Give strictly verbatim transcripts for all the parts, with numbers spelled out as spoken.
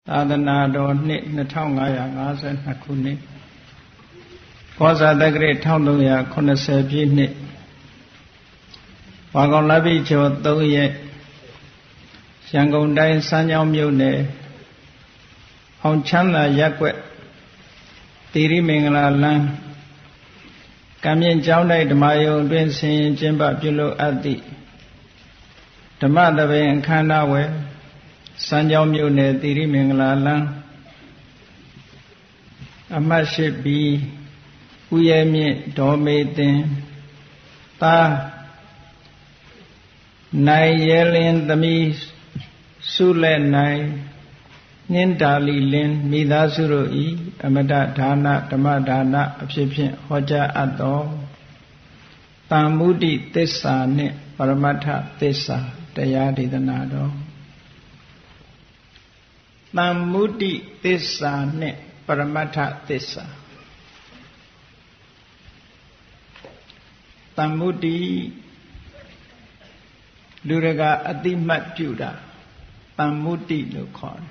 သာသနာတော်နှစ်နှစ်ထောင်ငါးရာငါးဆယ်နှစ်ခုနှစ်ကောဇာတက္ကရာတစ်ထောင်သုံးရာခုနှစ်ဆယ်ပြည့်နှစ်ဝါကောင်လပိကျော်သုံးရက်ရန်ကုန်တိုင်းစမ်းချောင်းမြို့နယ်အောင်ချမ်းသာရပ်ကွက်တိရိမင်္ဂလာလမ်းကံမြင့်ကျောင်းတိုက်ဓမ္မယုံအတွင်းဆင်ရင်ကျင်းပပြုလုပ်အပ်သည့်ဓမ္မသဘင်အခမ်းအနားဝယ်စမ်းချောင်းမြို့နယ်တိရိမင်္ဂလာလမ်းအမှတ်ရှိဘီဦးရဲမြင့်ဒေါ်မေတင်သားနိုင်ရဲလင်းသမီးစုလက်နိုင်နှင်းတာလီလင်းမိသားစုတို့ဤအမတဒါနဓမ္မဒါနအဖြစ်ဖြင့်ဟောကြားအပ်သောတန်မုဒိသစ္စာနှင့်ပရမတ္ထသစ္စာတရားဒေသနာတော်တန်မုဒိသစ္စာနှင့်ပရမတ္ထသစ္စာတန်မုဒိလူရကအတိမတ်ပြုတာတန်မုဒိလို့ခေါ်တယ်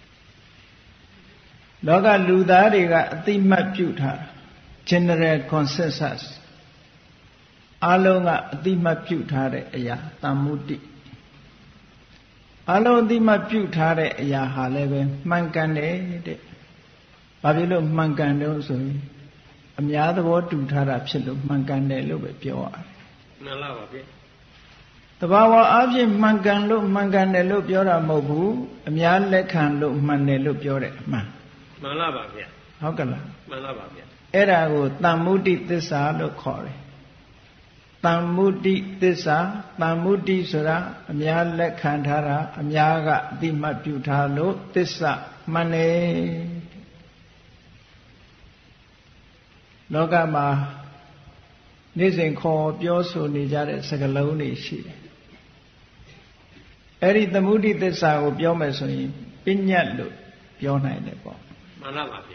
လောကလူသားတွေကအတိမတ်ပြုထား general consensus အလုံးကအတိမတ်ပြုထားတဲ့အရာတန်မုဒိအလုံးအတိမတ်ပြုထားတဲ့အရာဟာလည်းပဲမှန်ကန်တယ်တဲ့ဘာဖြစ်လို့မှန်ကန်တော့ဆိုရင်အများသဘောတူထားတာဖြစ်လို့မှန်ကန်တယ်လို့ပဲပြောရတယ်မှန်လားပါဗျတဘာဝအဖြစ်မှန်ကန်လို့မှန်ကန်တယ်လို့ပြောတာမဟုတ်ဘူးအများလက်ခံလို့မှန်တယ်လို့ပြောတဲ့အမှန်မှန်လားပါဗျဟုတ်ကလားမှန်လားပါဗျအဲ့ဒါကိုတန်မုဒိသစ္စာလို့ခေါ်တယ်တန်မုဒိသစ္စာတန်မုဒိဆိုတာအများလက်ခံထားတာအများကအတိမတ်ပြုထားလို့သစ္စာမှန်တယ်လောကမှာနေ့စဉ်ခေါ်ပြောဆိုနေကြတဲ့စကားလုံးတွေရှိတယ်အဲ့ဒီသမုဒိသစ္စာကိုပြောမယ်ဆိုရင်ပညတ်လို့ပြောနိုင်တယ်ပေါ့မှန်လားပါဗျ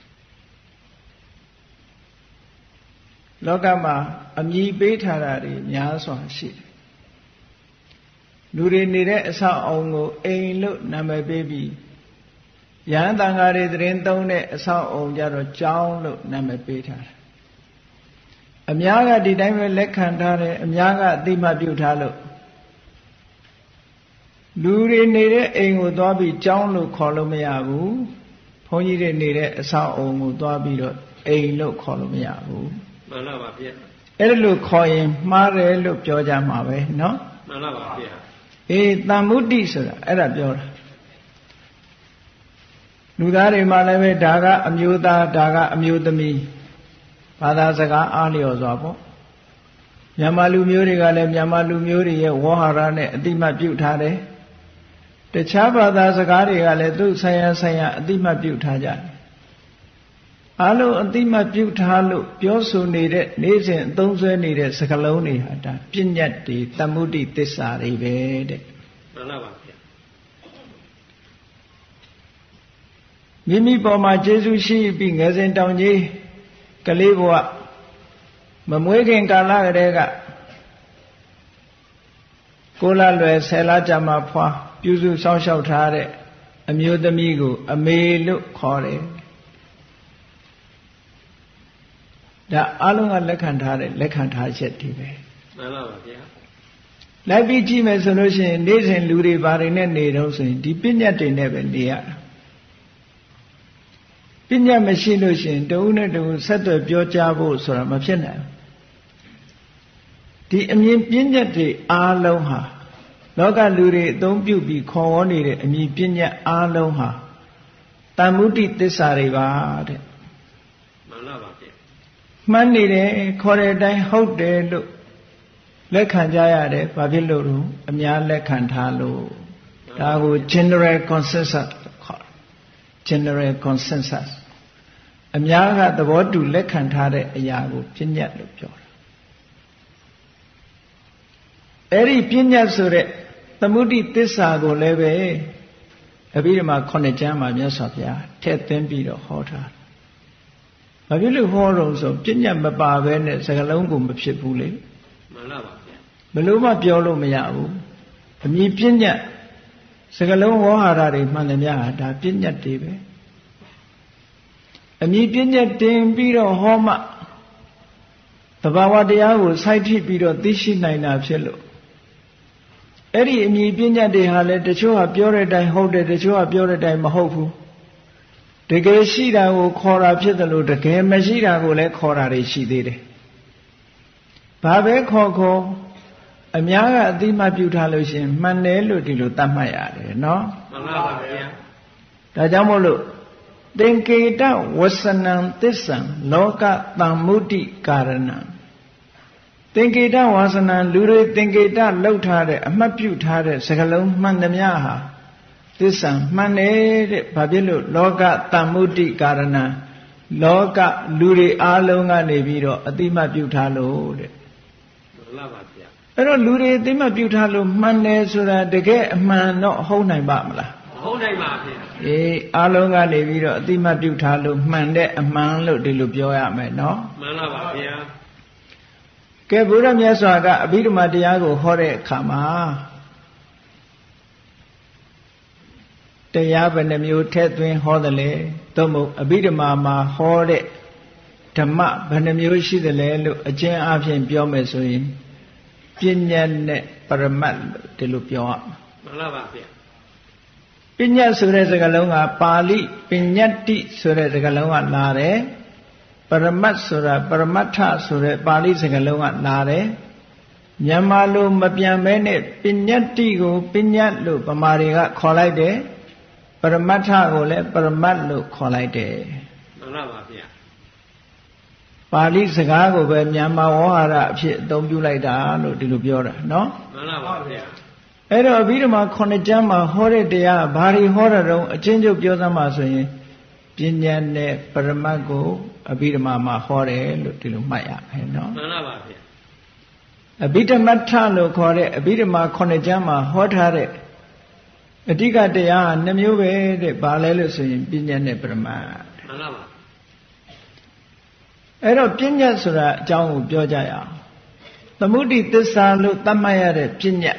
လောကမှာအမည်ပေးထားတာတွေများစွာရှိတယ်လူတွေနေတဲ့အဆောက်အအုံကိုအိမ်လို့နာမည်ပေးပြီးယဟန်တန်ဃာတွေသတင်းသုံးတဲ့အဆောက်အအုံကြတော့ကျောင်းလို့နာမည်ပေးထားတယ်အများကဒီတိုင်းပဲလက်ခံထားတယ်အများကအတိမတ်ပြုထားလို့လူတွေနေတဲ့အိမ်ကိုသွားပြီးကျောင်းလို့ခေါ်လို့မရဘူးဘုန်းကြီးတွေနေတဲ့အဆောက်အအုံကိုသွားပြီးတော့အိမ်လို့ခေါ်လို့မရဘူးမှန်လားပါဗျအဲ့ဒါလို့ခေါ်ရင်မှားတယ်လို့ပြောကြမှာပဲเนาะမှန်လားပါဗျအေးတန်မုဒိဆိုတာအဲ့ဒါပြောတာလူသားတွေမှလည်းပဲဒါကအမျိုးသားဒါကအမျိုးသမီးဘာသာစကားအားလျော်စွာပေါ့မြန်မာလူမျိုးတွေကလည်းမြန်မာလူမျိုးတွေရဲ့ဝေါဟာရနဲ့အတိမတ်ပြုထားတယ်တခြားဘာသာစကားတွေကလည်းသူဆိုင်ရာဆိုင်ရာအတိမတ်ပြုထားကြတယ်အလုံးအတိမတ်ပြုထားလို့ပြောဆိုနေတဲ့နေ့စဉ်အသုံးဆွဲနေတဲ့စကားလုံးတွေဟာဒါပညတ်တွေတမုဒိသစ္စာတွေပဲတဲ့မှန်လားပါဗျာမိမိပေါ်မှာကျေးဇူးရှိပြီးငယ်စဉ်တောင်ကြီးကလေးဘဝမမွေးခင်ကာလကတည်းကကိုလလွယ်ဆယ်လကြာမှဖွာပြုစုစောင့်ရှောက်ထားတဲ့အမျိုးသမီးကိုအမေလို့ခေါ်တယ်ဒါအလုံးကလက်ခံထားတဲ့လက်ခံထားချက်တွေပဲမှန်ပါပါဗျာလိုက်ပြီးကြည့်မယ်ဆိုလို့ရှိရင်နေ့စဉ်လူတွေဘာတွေနဲ့နေတော့ဆိုရင်ဒီပညတ်တွေနဲ့ပဲနေရတာပညတ်မရှိလို့ရှိရင်တဦးနဲ့တဦးဆက်သွယ်ပြောကြားဖို့ဆိုတာမဖြစ်နိုင်ဘူးဒီအမြင်ပညတ်တွေအားလုံးဟာလောကလူတွေအသုံးပြုပြီးခေါ်ဝေါ်နေတဲ့အမြင်ပညတ်အားလုံးဟာတန်မုဒိသစ္စာတွေပါတဲ့မှန်လားပါဗျမှန်နေတယ်ခေါ်တဲ့အတိုင်းဟုတ်တယ်လို့လက်ခံကြရတယ်ဘာဖြစ်လို့လဲအများလက်ခံထားလို့ဒါကို general consensus ခေါ် general consensus အများကသဘောတူလက်ခံထားတဲ့အရာကိုပညတ်လို့ပြောတာအဲ့ဒီပညတ်ဆိုတဲ့သမုဒိသစ္စာကိုလည်းပဲအဘိဓမ္မာခုနှစ်ကျမ်းမှာမြတ်စွာဘုရားထည့်သွင်းပြီးတော့ဟောထားတယ်ဘာဖြစ်လို့ဟောတော့ဆိုပညတ်မပါဘဲနဲ့စကားလုံးကိုမဖြစ်ဘူးလေမှန်လားပါဗျာဘယ်လို့မှပြောလို့မရဘူးအမြင်ပညတ်စကလုံးဝေါဟာရတွေမှန်တယ်များဒါပညာတွေပဲအမြင်ပညာတင်ပြီးတော့ဟောမှသဘာဝတရားကိုစိုက်ထိပြီးတော့သိရှိနိုင်တာဖြစ်လို့အဲ့ဒီအမြင်ပညာတွေဟာလည်းတချို့ကပြောတဲ့အတိုင်းဟုတ်တယ်တချို့ကပြောတဲ့အတိုင်းမဟုတ်ဘူးတကယ်ရှိတာကိုခေါ်တာဖြစ်တယ်လို့တကယ်မရှိတာကိုလည်းခေါ်တာတွေရှိသေးတယ်ဘာပဲခေါ်ခေါ်အများကအသိမှပြုထားလို့ရှင်မှန်တယ်လို့ဒီလိုသတ်မှတ်ရတယ်နော်မှန်ပါပါဗျာဒါကြောင့်မို့လို့သင်္ကေတဝဆနံသစ္ဆံလောကတံမုဒ္ဒိကာရဏံသင်္ကေတဝါစနံလူတွေသင်္ကေတလောက်ထားတဲ့အမှတ်ပြုထားတဲ့စကားလုံးမှန်သမျှဟာသစ္ဆံမှန်တယ်တဲ့ဘာဖြစ်လို့လောကတံမုဒ္ဒိကာရဏံလောကလူတွေအားလုံးကနေပြီးတော့အတိမတ်ပြုထားလို့တဲ့မှန်ပါဗျာအဲ့တော့လူတွေအတိမတ်ပြုထားလို့မှန်တယ်ဆိုတာတကယ်အမှန်တော့ဟုတ်နိုင်ပါမလားမဟုတ်နိုင်ပါဗျာအေးအားလုံးကနေပြီးတော့အတိမတ်ပြုထားလို့မှန်တဲ့အမှန်လို့ဒီလိုပြောရမယ်နော်မှန်ပါပါဗျာကဲဘုရားမြတ်စွာကအဘိဓမ္မာတရားကိုဟောတဲ့အခါမှာတရားဘယ်နှမျိုးထည့်သွင်းဟောတယ်လဲသို့မဟုတ်အဘိဓမ္မာမှာဟောတဲ့ဓမ္မဘယ်နှမျိုးရှိတယ်လဲလို့အကျဉ်းအားဖြင့်ပြောမယ်ဆိုရင်ပညာနဲ့ပရမတ်လို့ဒီလိုပြောရမှာမှန်ပါပါဗျာပညာဆိုတဲ့စကားလုံးကပါဠိပညတ္တိဆိုတဲ့စကားလုံးကလာတယ်ပရမတ်ဆိုတာပရမတ္ထဆိုတဲ့ပါဠိစကားလုံးကလာတယ်မြန်မာလိုမပြန်မဲနဲ့ပညတ္တိကိုပညတ်လို့ဗမာတွေကခေါ်လိုက်တယ်ပရမတ္ထကိုလည်းပရမတ်လို့ခေါ်လိုက်တယ်မှန်ပါပါဗျာပါဠိစကားကိုပဲမြန်မာဝေါဟာရအဖြစ်အသုံးပြုလိုက်တာလို့ဒီလိုပြောတာနော်မှန်ပါပါဗျာအဲ့တော့အဘိဓမ္မာခုနှစ်ကျမ်းမှာဟောတဲ့တရားဘာတွေဟောတာတော့အချင်းချုပ်ပြောစမ်းပါဆိုရင်ပညာနဲ့ပရမတ်ကိုအဘိဓမ္မာမှာဟောတယ်လို့ဒီလိုမှတ်ရမယ်နော်မှန်ပါပါဗျာအဘိဓမ္မထလို့ခေါ်တဲ့အဘိဓမ္မာခုနှစ်ကျမ်းမှာဟောထားတဲ့အဓိကတရားဟာနှမျိုးပဲတဲ့ဘာလဲလို့ဆိုရင်ပညာနဲ့ပရမတ်မှန်ပါပါအဲ့တော့ပညာဆိုတာအကြောင်းကိုပြောကြရအောင်သမုဒိသစ္စာလို့သတ်မှတ်ရတဲ့ပညာ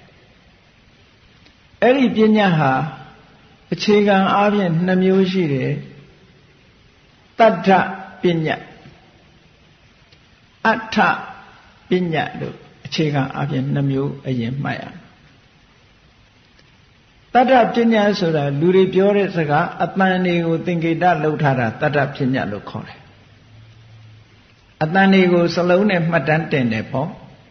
အဲ့ဒီပညာဟာအခြေခံအားဖြင့်နှမျိုးရှိတယ်တတ္ထပညာအဋ္ဌပညာလို့အခြေခံအားဖြင့်နှမျိုးအရင်မှတ်ရတတ္ထပညာဆိုတာလူတွေပြောတဲ့စကားအတန်တွေကိုသင်္ကေတလုပ်ထားတာတတ္ထပညာလို့ခေါ်တယ်အတန်တွေကိုစလုံးနဲ့မှတ်တမ်းတင်တယ်ပေါ့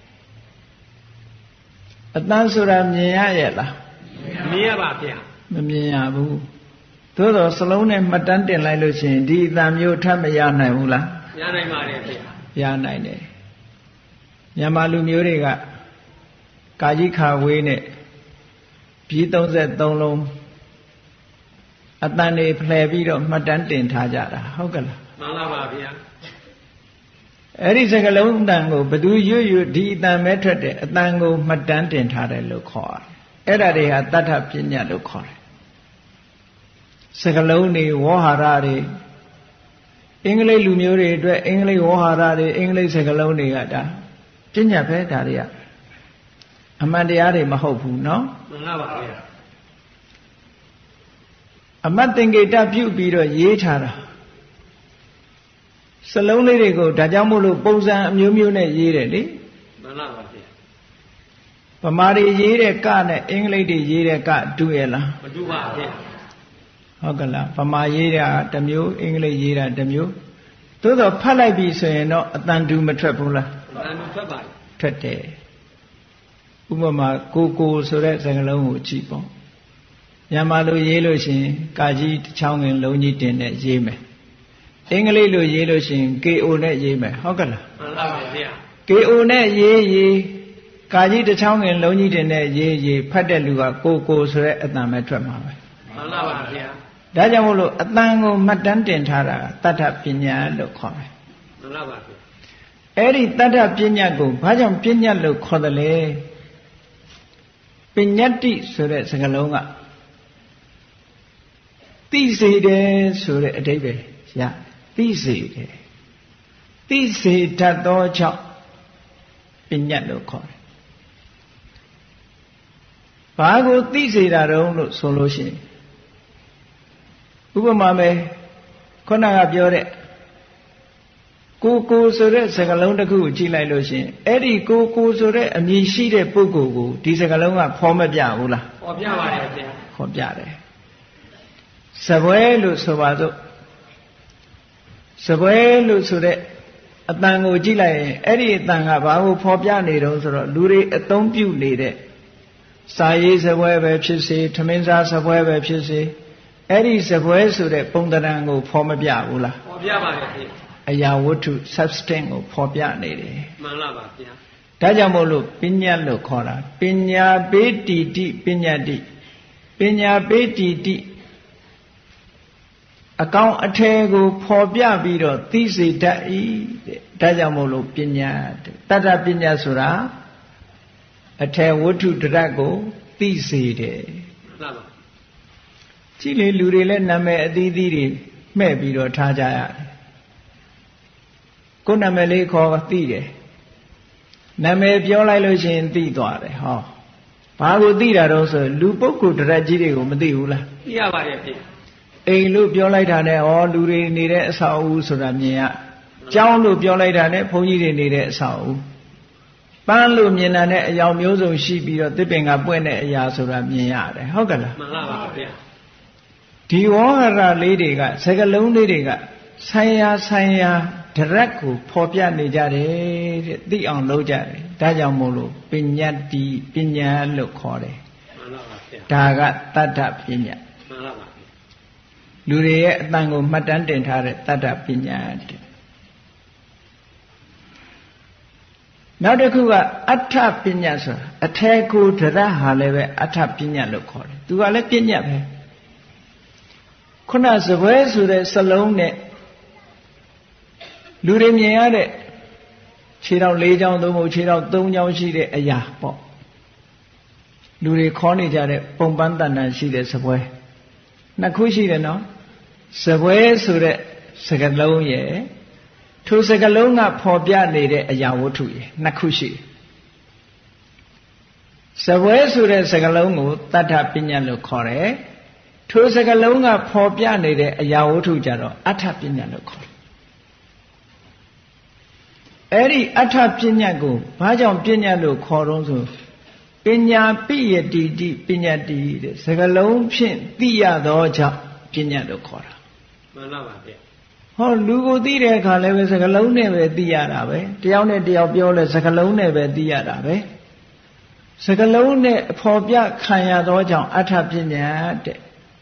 အတန်ဆိုတာမြင်ရရဲ့လားမြင်ရပါဗျာမမြင်ရဘူးသို့တော့စလုံးနဲ့မှတ်တမ်းတင်လိုက်လို့ရှိရင်ဒီအတန်မျိုးထပ်မရနိုင်ဘူးလားရနိုင်ပါတယ်ဗျာရနိုင်တယ်မြန်မာလူမျိုးတွေကကာကြီးခါဝေးနဲ့ပြီးသုံးဆယ်သုံးလုံးအတန်တွေဖလှယ်ပြီးတော့မှတ်တမ်းတင်ထားကြတာဟုတ်ကလားမှန်ပါပါဗျာအဲ့ဒီစကလုံးအတန်ကိုဘသူရွတ်ရွတ်ဒီအတန်ပဲထွက်တယ်အတန်ကိုမှတ်တမ်းတင်ထားတယ်လို့ခေါ်ရတယ်အဲ့ဒါတွေဟာတတ္ထပညာလို့ခေါ်တယ်စကလုံးတွေဝေါဟာရတွေအင်္ဂလိပ်လူမျိုးတွေအတွက်အင်္ဂလိပ်ဝေါဟာရတွေအင်္ဂလိပ်စကလုံးတွေကဒါပညာပဲဒါတွေကအမှန်တရားတွေမဟုတ်ဘူးเนาะမှန်ပါပါဗျာအမတ်သင်္ကေတပြုပြီးတော့ရေးထားတာစလုံးလေးတွေကိုဒါကြောင့်မို့လို့ပုံစံအမျိုးမျိုးနဲ့ရေးတယ်လေမှန်ပါပါဗျာဗမာတွေရေးတဲ့ကနဲ့အင်္ဂလိပ်တွေရေးတဲ့ကတူရဲ့လားမတူပါဗျာဟုတ်ကလားဗမာရေးတာတစ်မျိုးအင်္ဂလိပ်ရေးတာတစ်မျိုးသို့တော့ဖတ်လိုက်ပြီဆိုရင်တော့အတန်တူမထွက်ဘူးလားအတန်တူထွက်ပါထွက်တယ်ဥပမာကိုကိုဆိုတဲ့စကားလုံးကိုကြည့်ပေါ့မြန်မာလိုရေးလို့ရှိရင်ကာကြီးတစ်ချောင်းငင်လုံးကြီးတင်နဲ့ရေးမယ်အင်္ဂလိပ်လိုရေးလို့ရှိရင် ကေ အို နဲ့ရေးမယ်ဟုတ်ကလားမှန်ပါပါဗျာ ကေ အို နဲ့ရေးရေးကာကြီးတစ်ချောင်းငင်လုံးကြီးတင်နဲ့ရေးရေးဖတ်တဲ့လူကကိုကိုဆိုတဲ့အတန်ပဲထွက်မှာပဲမှန်ပါပါဗျာဒါကြောင့်မို့လို့အတန်ကိုမှတ်တမ်းတင်ထားတာတတ္ထပညာလို့ခေါ်တယ်မှန်ပါပါဗျာအဲ့ဒီတတ္ထပညာကိုဘာကြောင့်ပညာလို့ခေါ်တယ်လဲပညတ္တိဆိုတဲ့စကားလုံးကသိစေတယ်ဆိုတဲ့အဓိပ္ပာယ်ရသိစေတယ်သိစေတတ်သောကြောင့်ပညတ်လို့ခေါ်တယ်ဘာကိုသိစေတာတုံးလို့ဆိုလို့ရှိရင်ဥပမာပဲခုနကပြောတဲ့ကိုကိုဆိုတဲ့စကားလုံးတစ်ခုကိုကြည့်လိုက်လို့ရှိရင်အဲ့ဒီကိုကိုဆိုတဲ့အမည်ရှိတဲ့ပုဂ္ဂိုလ်ကိုဒီစကားလုံးကဖော်မပြဘူးလားဖော်ပြပါတယ်ဗျာဖော်ပြတယ်စပွဲလို့ဆိုပါစို့စပွဲလို့ဆိုတဲ့အတန်ကိုကြည့်လိုက်ရင်အဲ့ဒီအတန်ကဘာကိုဖော်ပြနေတုံးဆိုတော့လူတွေအသုံးပြုနေတဲ့စာရေးစပွဲပဲဖြစ်စေထမင်းစားစပွဲပဲဖြစ်စေအဲ့ဒီစပွဲဆိုတဲ့ပုံသဏ္ဍာန်ကိုဖော်မပြဘူးလားဖော်ပြပါတယ်ဗျာအရာဝတ္ထု substance ကိုဖော်ပြနေတယ်မှန်လားပါဗျာဒါကြောင့်မို့လို့ပညာလို့ခေါ်တာပညာပေတိတိပညာတိပညာပေတိတိအကောင်အထည်ကိုဖော်ပြပြီးတော့သိစေတတ်၏တဲ့ဒါကြောင့်မို့လို့ပညာတတ္တပညာဆိုတာအထည်ဝတ္ထုတရတ်ကိုသိစေတယ်မှန်ပါကြည့်လေလူတွေလည်းနာမည်အသီးသီးတွေမှဲ့ပြီးတော့ထားကြရတယ်ကိုယ်နာမည်လေးခေါ်သိတယ်နာမည်ပြောလိုက်လို့ရှိရင်သိသွားတယ်ဟောဘာကိုသိတာတော့ဆိုလူပုဂ္ဂိုလ်တရက်ကြီးတွေကိုမသိဘူးလားသိရပါတယ်ဗျအိမ်လို့ပြောလိုက်တာနဲ့ဩလူတွေနေတဲ့အဆောက်အဦဆိုတာမြင်ရကျောင်းလို့ပြောလိုက်တာနဲ့ဘုန်းကြီးတွေနေတဲ့အဆောက်အဦပန်းလို့မြင်တာနဲ့အယောင်မျိုးစုံရှိပြီးတော့သစ်ပင်ကပွင့်တဲ့အရာဆိုတာမြင်ရတယ်ဟုတ်ကလားမှန်ပါပါဗျဒီဝေါဟာရလေးတွေကစကားလုံးလေးတွေကဆိုင်ရာဆိုင်ရာဒရက်ကိုဖော်ပြနေကြတယ်တဲ့သိအောင်လုပ်ကြတယ်ဒါကြောင့်မို့လို့ပညာတိပညာလို့ခေါ်တယ်မှန်ပါပါဗျဒါကတတ္တပညာမှန်ပါပါလူတွေရဲ့အတန်ကိုမှတ်တမ်းတင်ထားတဲ့တတ္တပညာတဲ့နောက်တစ်ခုကအဋ္ဌပညာဆိုတာအထည်ကိုဒရက်ဟာလည်းပဲအဋ္ဌပညာလို့ခေါ်တယ်သူကလည်းပညာပဲခုနစပွဲဆိုတဲ့စလုံးနဲ့လူတွေမြင်ရတဲ့ခြေတော်၄ချောင်းသုံးဖို့ခြေတော်၃ချောင်းရှိတဲ့အရာပေါ့လူတွေခေါ်နေကြတဲ့ပုံပန်းတဏ္ဍာရှိတဲ့စပွဲနှစ်ခုရှိတယ်နော်စပွဲဆိုတဲ့စကားလုံးရဲ့ထိုစကားလုံးကဖော်ပြနေတဲ့အရာဝတ္ထုရဲ့နှစ်ခုရှိတယ်စပွဲဆိုတဲ့စကားလုံးကိုတတ္ထပညာလို့ခေါ်တယ်ထိုစကားလုံးကဖော်ပြနေတဲ့အရာဝတ္ထုကြတော့အဋ္ဌပညာလို့ခေါ်တယ်အဲ့ဒီအဋ္ဌပညာကိုဘာကြောင့်ပညာလို့ခေါ်တော့ဆိုပညာပိယတိတိပညာတိတဲ့စကားလုံးဖြင့်သိရသောကြောင့်ပညာလို့ခေါ်တာမှန်ပါပါဗျဟောလူကိုသိတဲ့အခါလည်းပဲစကားလုံးနဲ့ပဲသိရတာပဲတယောက်နဲ့တယောက်ပြောလဲစကားလုံးနဲ့ပဲသိရတာပဲစကားလုံးနဲ့အဖော်ပြခံရသောကြောင့်အဋ္ဌပညာတဲ့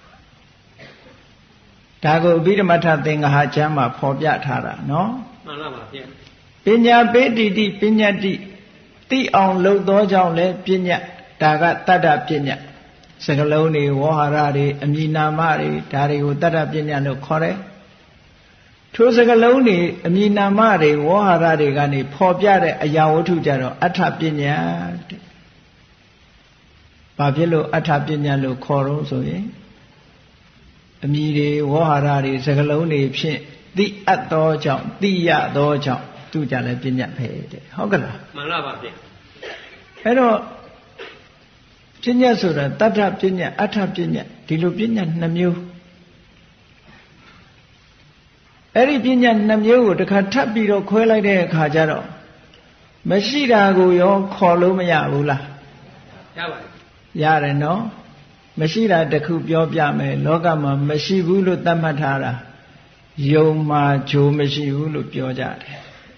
ဒါကိုအဘိဓမ္မထသင်္ဃဟာကျမ်းမှာဖော်ပြထားတာနော်မှန်ပါပါဗျပညာပေတိတိပညာတိသိအောင်လုပ်သောကြောင့်လည်းပညာဒါကတတ္တပညာစကားလုံးတွေဝေါဟာရတွေအမည်နာမတွေဒါတွေကိုတတ္တပညာလို့ခေါ်တယ်ထိုစကားလုံးတွေအမည်နာမတွေဝေါဟာရတွေကနေဖော်ပြတဲ့အရာဝတ္ထုကြတော့အဋ္ဌပညာတဲ့ဘာဖြစ်လို့အဋ္ဌပညာလို့ခေါ်တော့ဆိုရင်အမည်တွေဝေါဟာရတွေစကားလုံးတွေဖြင့်သိအပ်သောကြောင့်သိရသောကြောင့်သူကြလည်းပညာပဲတဲ့ဟုတ်ကလားမှန်ပါပါဗျအဲ့တော့ပညာဆိုတာတတ္ထပညာအဋ္ဌပညာဒီလိုပညာနှမျိုးအဲ့ဒီပညာနှမျိုးကိုတစ်ခါထပ်ပြီးတော့ခွဲလိုက်တဲ့အခါကျတော့မရှိတာကိုရောခေါ်လို့မရဘူးလားရပါတယ်ရတယ်နော်မရှိတာတခုပြောပြမယ်လောကမှာမရှိဘူးလို့သတ်မှတ်ထားတာယုံမှာဂျိုမရှိဘူးလို့ပြောကြတယ်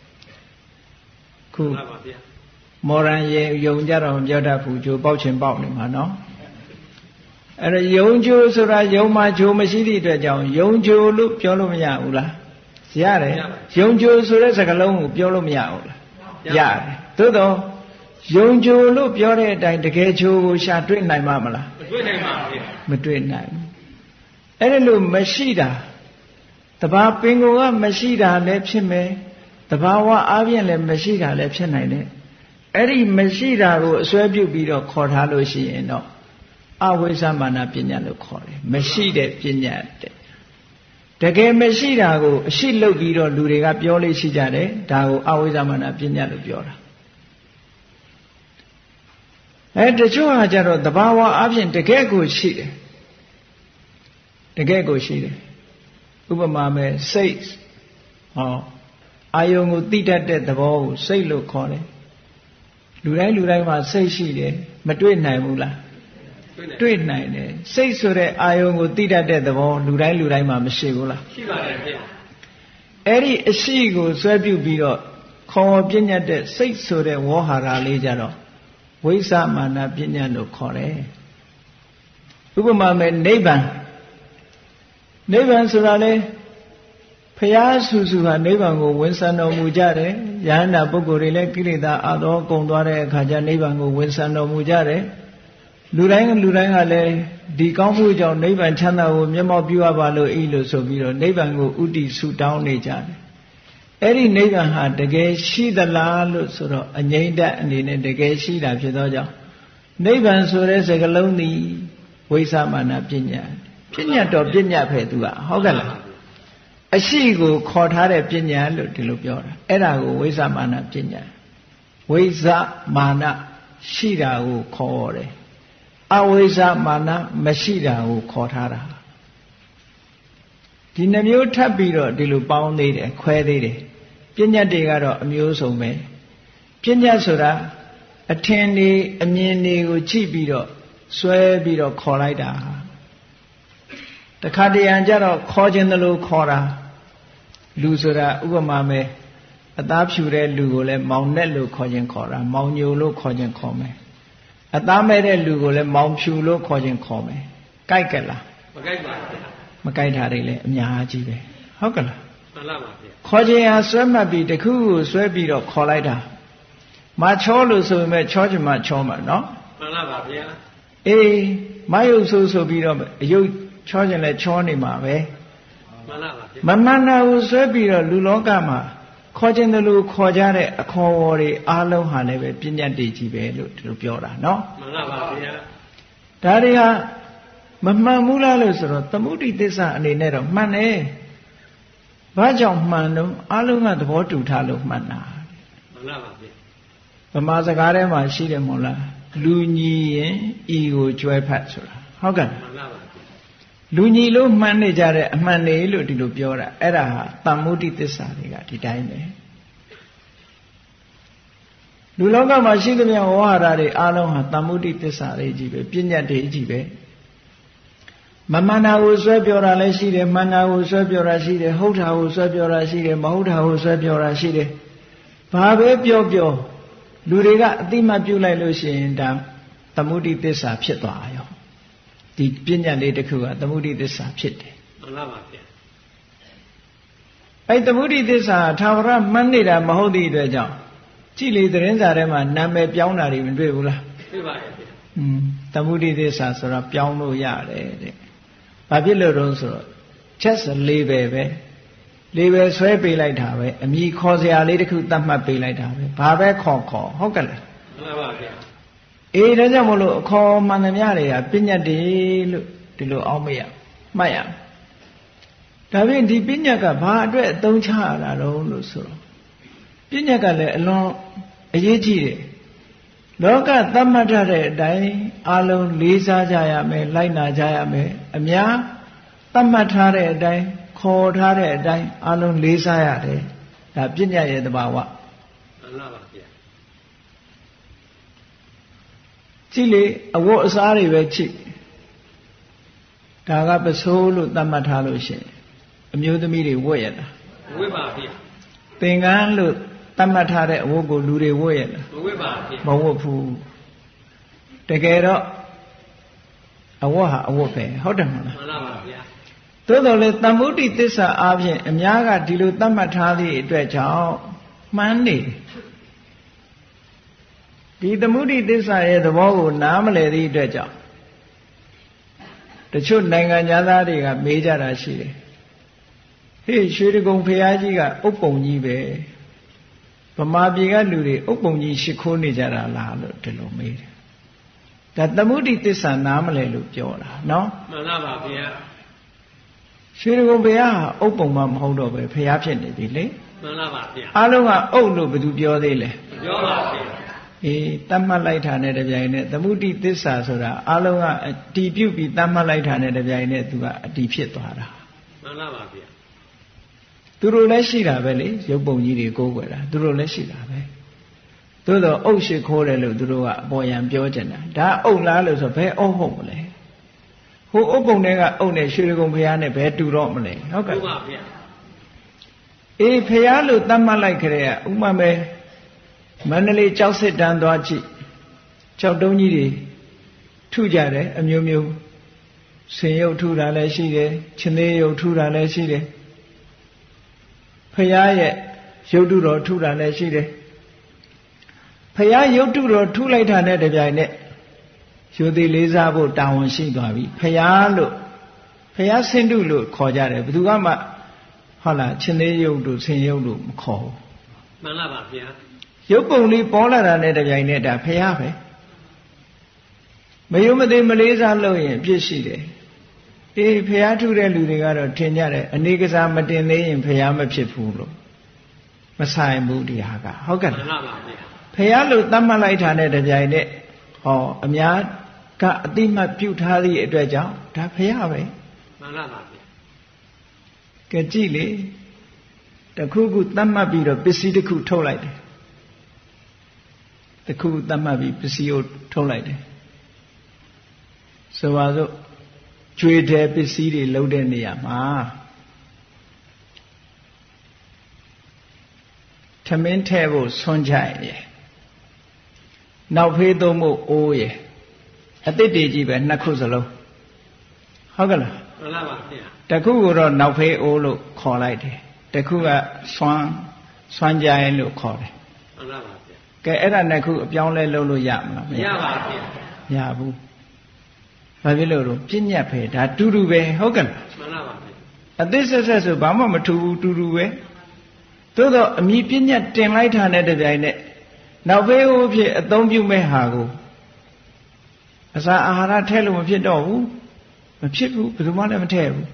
ခုမော်ရန်ရေယုံကြတော့မပြောတတ်ဘူးဂျိုပေါက်ချင်ပေါက်နေမှာနော်အဲ့တော့ယုံဂျိုဆိုတာယုံမှာဂျိုမရှိသည့်အတွက်ကြောင့်ယုံဂျိုလို့ပြောလို့မရဘူးလားရတယ်ယုံဂျိုဆိုတဲ့စကားလုံးကိုပြောလို့မရဘူးလားရတယ်သို့တော့ယုံဂျိုလို့ပြောတဲ့အတိုင်းတကယ်ဂျိုကိုရှာတွေ့နိုင်မှာမလားမတွေ့နိုင်ပါဘူးမတွေ့နိုင်ဘူးအဲ့ဒါလို့မရှိတာတဘာပင်ကိုကမရှိတာလည်းဖြစ်မယ်တဘာဝအားဖြင့်လည်းမရှိတာလည်းဖြစ်နိုင်တယ်အဲ့ဒီမရှိတာကိုအစွဲပြုပြီးတော့ခေါ်ထားလို့ရှိရင်တော့အဝိဇ္ဇမာနပညာလို့ခေါ်တယ်မရှိတဲ့ပညာတဲ့တကယ်မရှိတာကိုအရှိလုပ်ပြီးတော့လူတွေကပြောလို့ရှိကြတယ်ဒါကိုအဝိဇ္ဇမာနပညာလို့ပြောတာအဲတချို့ဟာကြတော့တဘာဝအပြင်တကယ့်ကိုရှိတယ်တကယ့်ကိုရှိတယ်ဥပမာမဲ့စိတ်ဟောအာယုံကိုသိတတ်တဲ့သဘောကိုစိတ်လို့ခေါ်တယ်လူတိုင်းလူတိုင်းမှာစိတ်ရှိတယ်မတွေ့နိုင်ဘူးလားတွေ့နိုင်တယ်စိတ်ဆိုတဲ့အာယုံကိုသိတတ်တဲ့သဘောလူတိုင်းလူတိုင်းမှာမရှိဘူးလားရှိပါတယ်ဗျာအဲ့ဒီအရှိကိုဆွဲပြုပြီးတော့ခေါ်ပြညတ်တဲ့စိတ်ဆိုတဲ့ဝေါဟာရလေးကြတော့ဝိသမာနပညာလို့ခေါ်တယ်ဥပမာမဲ့နိဗ္ဗာန်နိဗ္ဗာန်ဆိုတာလေဖရာဆူဆူဟာနိဗ္ဗာန်ကိုဝင်ဆံတော်မူကြတယ်ယဟန္တာပုဂ္ဂိုလ်တွေလည်းကိလေသာအသောကုန်သွားတဲ့အခါကျနိဗ္ဗာန်ကိုဝင်ဆံတော်မူကြတယ်လူတိုင်းလူတိုင်းကလည်းဒီကောင်းမှုကြောင့်နိဗ္ဗာန်ချမ်းသာကိုမျက်မှောက်ပြုရပါလို့ဤလို့ဆိုပြီးတော့နိဗ္ဗာန်ကိုဥတည်ဆုတောင်းနေကြတယ်အဲ့ဒီနိဗ္ဗာန်ဟာတကယ်ရှိသလားလို့ဆိုတော့အငြိမ့်တအနေနဲ့တကယ်ရှိတာဖြစ်သောကြောင့်နိဗ္ဗာန်ဆိုတဲ့စကားလုံးသည်ဝိသမာနပညာပညာတော်ပညာပဲသူကဟုတ်ကဲ့လားအရှိကိုခေါ်ထားတဲ့ပညာလို့ဒီလိုပြောတာအဲ့ဒါကိုဝိသမာနပညာဝိသမာနရှိတာကိုခေါ်တယ်အဝိဇ္ဇမာနမရှိတာကိုခေါ်ထားတာဒီနှမျိုးထပ်ပြီးတော့ဒီလိုပေါင်းသေးတယ်ခွဲသေးတယ်ပညာတွေကတော့အမျိုးစုံပဲပညာဆိုတာအထင်တွေအမြင်တွေကိုကြည့်ပြီးတော့စွဲပြီးတော့ခေါ်လိုက်တာတခါတရံကြတော့ခေါ်ခြင်းတလို့ခေါ်တာလူဆိုတာဥပမာပဲအသားဖြူတဲ့လူကိုလည်းမောင်နဲ့လို့ခေါ်ခြင်းခေါ်တာမောင်ညိုလို့ခေါ်ခြင်းခေါ်မယ်အသားမဲ့တဲ့လူကိုလည်းမောင်ဖြူလို့ခေါ်ခြင်းခေါ်မယ်။ကြိုက်ကလားမကြိုက်ပါဘူး။မကြိုက်တာတွေလည်းအများကြီးပဲ။ဟုတ်ကလားမှန်ပါပါဗျ။ခေါ်ခြင်းဟာဆွဲမှတ်ပြီးတခုကိုဆွဲပြီးတော့ခေါ်လိုက်တာ။မချောလို့ဆိုပေမဲ့ချောချင်မှချောမှာနော်။မှန်ပါပါဗျာ။အေးမယုတ်ဆိုးဆိုပြီးတော့အယုတ်ချောချင်လဲချောနေမှာပဲ။မှန်ပါပါဗျာ။မမှန်တာကိုဆွဲပြီးတော့လူလောကမှာခေါ်ခြင်းတလို့ခေါ်ကြတဲ့အခေါ်အဝေါ်တွေအားလုံးဟာလည်းပဲပညာတည်ကြီးပဲလို့ဒီလိုပြောတာနော်မှန်ပါပါဗျာဒါတွေဟာမမှန်ဘူးလားလို့ဆိုတော့သမုဒိသစ္စာအနေနဲ့တော့မှန်တယ်ဘာကြောင့်မှန်တော့အားလုံးကသဘောတူထားလို့မှန်တာမှန်ပါပါဗျာဗမာစကားထဲမှာရှိတယ်မို့လားလူညီရင်ဤကိုကျွဲဖတ်ဆိုတာဟုတ်ကဲ့မှန်ပါပါလူညီလို့မှန်းနေကြတဲ့အမှန်နေလို့ဒီလိုပြောတာအဲ့ဒါဟာသမ္မုဒိသစ္စာတွေကဒီတိုင်းပဲလူလောကမှာရှိသမျှဝါဟာရတွေအားလုံးဟာသမ္မုဒိသစ္စာတွေကြီးပဲပညာတွေကြီးပဲမမှန်တာကိုဆွဲပြောတာလည်းရှိတယ်မှန်တာကိုဆွဲပြောတာရှိတယ်ဟုတ်တာကိုဆွဲပြောတာရှိတယ်မဟုတ်တာကိုဆွဲပြောတာရှိတယ်ဘာပဲပြောပြောလူတွေကအတိမတ်ပြုလိုက်လို့ရှိရင်ဒါသမ္မုဒိသစ္စာဖြစ်သွားရောဒီပညာလေးတစ်ခုကသမုဒိသစ္စာဖြစ်တယ်မှန်ပါပါဗျာအဲ့သမုဒိသစ္စာသာဝရမှန်းနေတာမဟုတ်သည့်အတွက်ကြောင့်ကြည်လေသတင်းစာထဲမှာနာမည်ပြောင်းတာတွေမတွေ့ဘူးလားတွေ့ပါရဲ့ဗျာอืมသမုဒိသစ္စာဆိုတာပြောင်းလို့ရတယ်တဲ့ဘာဖြစ်လို့တော့ဆိုတော့ just label ပဲ label ဆွဲပေးလိုက်တာပဲအမည်ခေါ်စရာလေးတစ်ခုသတ်မှတ်ပေးလိုက်တာပဲဘာပဲခေါ်ခေါ်ဟုတ်ကဲ့လားမှန်ပါပါဗျာအေးဒါကြောင့်မလို့အခေါ်မှန်သမျှတွေကပညာတည်းလို့ဒီလိုအောက်မရမှတ်ရဒါဖြင့်ဒီပညာကဘာအတွက်အသုံးချရတာတော့လို့ဆိုတော့ပညာကလည်းအလွန်အရေးကြီးတယ်လောကသတ်မှတ်ထားတဲ့အတိုင်းအလုံးလေးစားကြရမယ်လိုက်နာကြရမယ်အများသတ်မှတ်ထားတဲ့အတိုင်းခေါ်ထားတဲ့အတိုင်းအလုံးလေးစားရတယ်ဒါပညာရဲ့သဘာဝမှန်ပါပါဗျာကြည့်လေအဝတ်အစားတွေပဲကြည့်ဒါကပစိုးလို့သတ်မှတ်ထားလို့ရှိရင်အမျိုးသမီးတွေဝတ်ရတာဝတ်ပါဗျာသင်္ကန်းလို့သတ်မှတ်ထားတဲ့အဝတ်ကိုလူတွေဝတ်ရတာမဝတ်ပါဗျာမဝတ်ဘူးတကယ်တော့အဝတ်ဟာအဝတ်ပဲဟုတ်တယ်မလားမှန်ပါပါဗျာသို့တော်လေသမ္မုဒိသစ္စာအားဖြင့်အများကဒီလိုသတ်မှတ်ထားသည့်အတွက်ကြောင့်မှန်းနေဒီသမုဒိသစ္စာရဲ့သဘောကိုနားမလည်သည့်အတွက်ကြောင့်တချို့နိုင်ငံသားတွေကမေးကြတာရှိတယ်ဟေးရွှေတကုံဖရာကြီးကအုပ်ပုံကြီးပဲဗမာပြည်ကလူတွေအုပ်ပုံကြီးရှိခိုးနေကြတာလားလို့ဒီလိုမေးတယ်ဒါသမုဒိသစ္စာနားမလည်လို့ပြောတာနော်မှန်ပါပါဗျာရွှေတကုံဖရာဟာအုပ်ပုံမှမဟုတ်တော့ပဲဖရာဖြစ်နေပြီလေမှန်ပါပါဗျာအားလုံးကအုပ်လို့ဘယ်သူပြောသေးလဲပြောပါဗျာအေးတတ်မှတ်လိုက်တာနဲ့တပြိုင်နက်သမုဒိသစ္စာဆိုတာအလုံးကအတည်ပြုပြီးတတ်မှတ်လိုက်တာနဲ့တပြိုင်နက်သူကအတည်ဖြစ်သွားတာမှန်လားပါဗျာသူတို့လည်းရှိတာပဲလေရုပ်ပုံကြီးတွေကိုးကွယ်တာသူတို့လည်းရှိတာပဲသို့တော့အုပ်ရှိခိုးတယ်လို့သူတို့ကအပေါ်ယံပြောကြတာဒါအုပ်လားလို့ဆိုဘယ်အုပ်ဟုတ်မလဲဟိုအုပ်ပုံတွေကအုပ်နဲ့ရွှေကုံဖျားနဲ့ဘယ်တူတော့မလဲဟုတ်ကဲ့ဟုတ်ပါဗျာအေးဖျားလို့တတ်မှတ်လိုက်ကြတဲ့ဥမာပဲမန္တလေးကြောက်စစ်တန်းသွားကြည့်ကြောက်တုံးကြီးတွေထုကြတယ်အမျိုးမျိုးဆင်ရုပ်ထုတာလည်းရှိတယ်ချင်းသေးရုပ်ထုတာလည်းရှိတယ်ဖျားရဲ့ရုပ်တုတော်ထုတာလည်းရှိတယ်ဖျားရုပ်တုတော်ထုလိုက်တာနဲ့တပြိုင်နက်ရိုသေလေးစားဖို့တာဝန်ရှိသွားပြီဖျားလို့ဖျားဆင်းတုလို့ခေါ်ကြတယ်ဘယ်သူကမှဟုတ်လားချင်းသေးရုပ်တို့ဆင်ရုပ်တို့မခေါ်ဘူးမှန်လားပါဗျာရုပ်ပုံလေးပေါ်လာတာနဲ့တပြိုင်နက်ဒါဖျားပဲမယုံမသိမလေးစားလို့ရင်ပြစ်ရှိတယ်အေးဖျားထုတဲ့လူတွေကတော့ထင်ကြတယ်အနေကစားမတင်သေးရင်ဖျားမဖြစ်ဘူးလို့မဆိုင်ဘူးဒီဟာကဟုတ်ကဲ့မှန်လားပါဗျာဖျားလို့သတ်မှတ်လိုက်တာနဲ့တပြိုင်နက်ဟောအများကအတိမတ်ပြုထားသည့်အတွက်ကြောင့်ဒါဖျားပဲမှန်လားပါဗျာကဲကြည့်လေတခုခုသတ်မှတ်ပြီးတော့ပစ္စည်းတစ်ခုထုတ်လိုက်တယ်တခုသတ်မှတ်ပြီးပစ္စည်းကိုထုတ်လိုက်တယ်ဆိုပါစို့ကျွေးတဲ့ပစ္စည်းတွေလုံးတဲ့နေရာမှာထမင်းထဲဖို့ဆွန့်ကြရဲ့နောက်ဖေးသုံးဖို့အိုးရဲ့အတစ်တည်းကြီးပဲနှစ်ခုစလုံးဟုတ်ကဲ့လားမှန်လားပါဗျာတခုကတော့နောက်ဖေးအိုးလို့ခေါ်လိုက်တယ်တခုကဆွမ်းဆွမ်းကြရင်လို့ခေါ်တယ်မှန်လားပါဗျာကဲအဲ့ဒါနှစ်ခုအပြောင်းလဲလုပ်လို့ရမလားမရပါဗျာမရဘူးဘာဖြစ်လို့တော့ပြဉ္ညတ်ပဲဒါတူတူပဲဟုတ်ကဲ့လားမှန်လားပါဗျာအသစ်ဆက်ဆက်ဆိုဘာမှမထူဘူးတူတူပဲသို့တော့အမိပြဉ္ညတ်တင်လိုက်တာနဲ့တပြိုင်နက်နောက်ဖေးဦးဖြစ်အသုံးပြုမဲ့ဟာကိုအစာအာဟာရထည့်လို့မဖြစ်တော့ဘူးမဖြစ်ဘူးဘယ်သူမှလည်းမထည့်ဘူး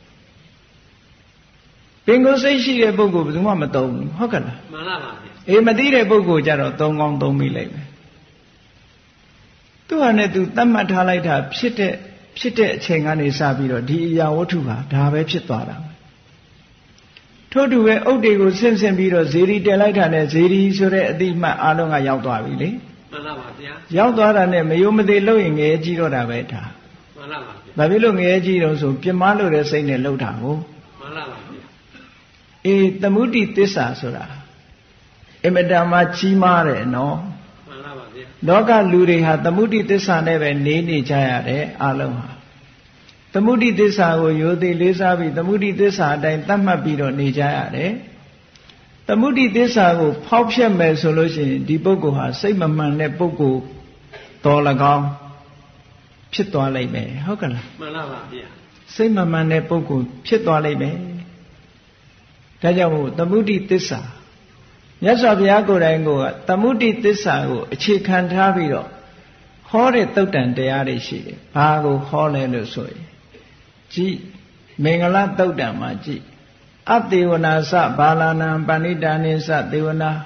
ပင်ကိုယ်စိတ်ရှိတဲ့ပုဂ္ဂိုလ်ဘယ်သူမှမသုံးဘူးဟုတ်ကဲ့လားမှန်လားပါဗျာအေးမသိတဲ့ပုဂ္ဂိုလ်ကြတော့သုံးကောင်းသုံးမိလိုက်မယ်သူဟာနဲ့သူသတ်မှတ်ထားလိုက်တာဖြစ်တဲ့ဖြစ်တဲ့အချိန်ကနေစပြီးတော့ဒီအရာဝတ္ထုဟာဒါပဲဖြစ်သွားတာထို့တူပဲအုတ်တွေကိုဆင့်ဆင့်ပြီးတော့ဇေဒီတက်လိုက်တာနဲ့ဇေဒီဆိုတဲ့အတိမှတ်အားလုံးကရောက်သွားပြီလေမှန်လားပါဗျာရောက်သွားတာနဲ့မယုံမသိလို့ရင်ငရဲကြီးတော့တာပဲဒါမှန်လားပါဗျာဘာဖြစ်လို့ငရဲကြီးတော့ဆိုပြမလို့တဲ့စိတ်နဲ့လှုပ်တာကိုမှန်လားပါဗျာအေးသမုဒိသစ္စာဆိုတာအင်မတန်မှကြီးမားတယ်နော်မှန်လားပါဗျာလောကလူတွေဟာသမုဒိသစ္စာနဲ့ပဲနေနေကြရတယ်အလုံးဟာသမုဒိသစ္စာကိုရိုသေလေးစားပြီးသမုဒိသစ္စာအတိုင်းသတ်မှတ်ပြီးတော့နေကြရတယ်သမုဒိသစ္စာကိုဖောက်ဖျက်မယ်ဆိုလို့ရှိရင်ဒီပုဂ္ဂိုလ်ဟာစိတ်မမှန်တဲ့ပုဂ္ဂိုလ်တော်၎င်းဖြစ်သွားလိမ့်မယ်ဟုတ်ကဲ့လားမှန်လားပါဗျာစိတ်မမှန်တဲ့ပုဂ္ဂိုလ်ဖြစ်သွားလိမ့်မယ်ဒါကြောင့်မို့သမုဒိသစ္စာမြတ်စွာဘုရားကိုယ်တိုင်ကသမုဒိသစ္စာကိုအခြေခံထားပြီးတော့ဟောတဲ့သုတ်တန်တရားတွေရှိတယ်ဘာကိုဟောလဲလို့ဆိုရင်ကြည်မင်္ဂလသုတ်တံမှာကြည်အတေဝနာစဘာလာနံပဏိတာနိစတေဝနာ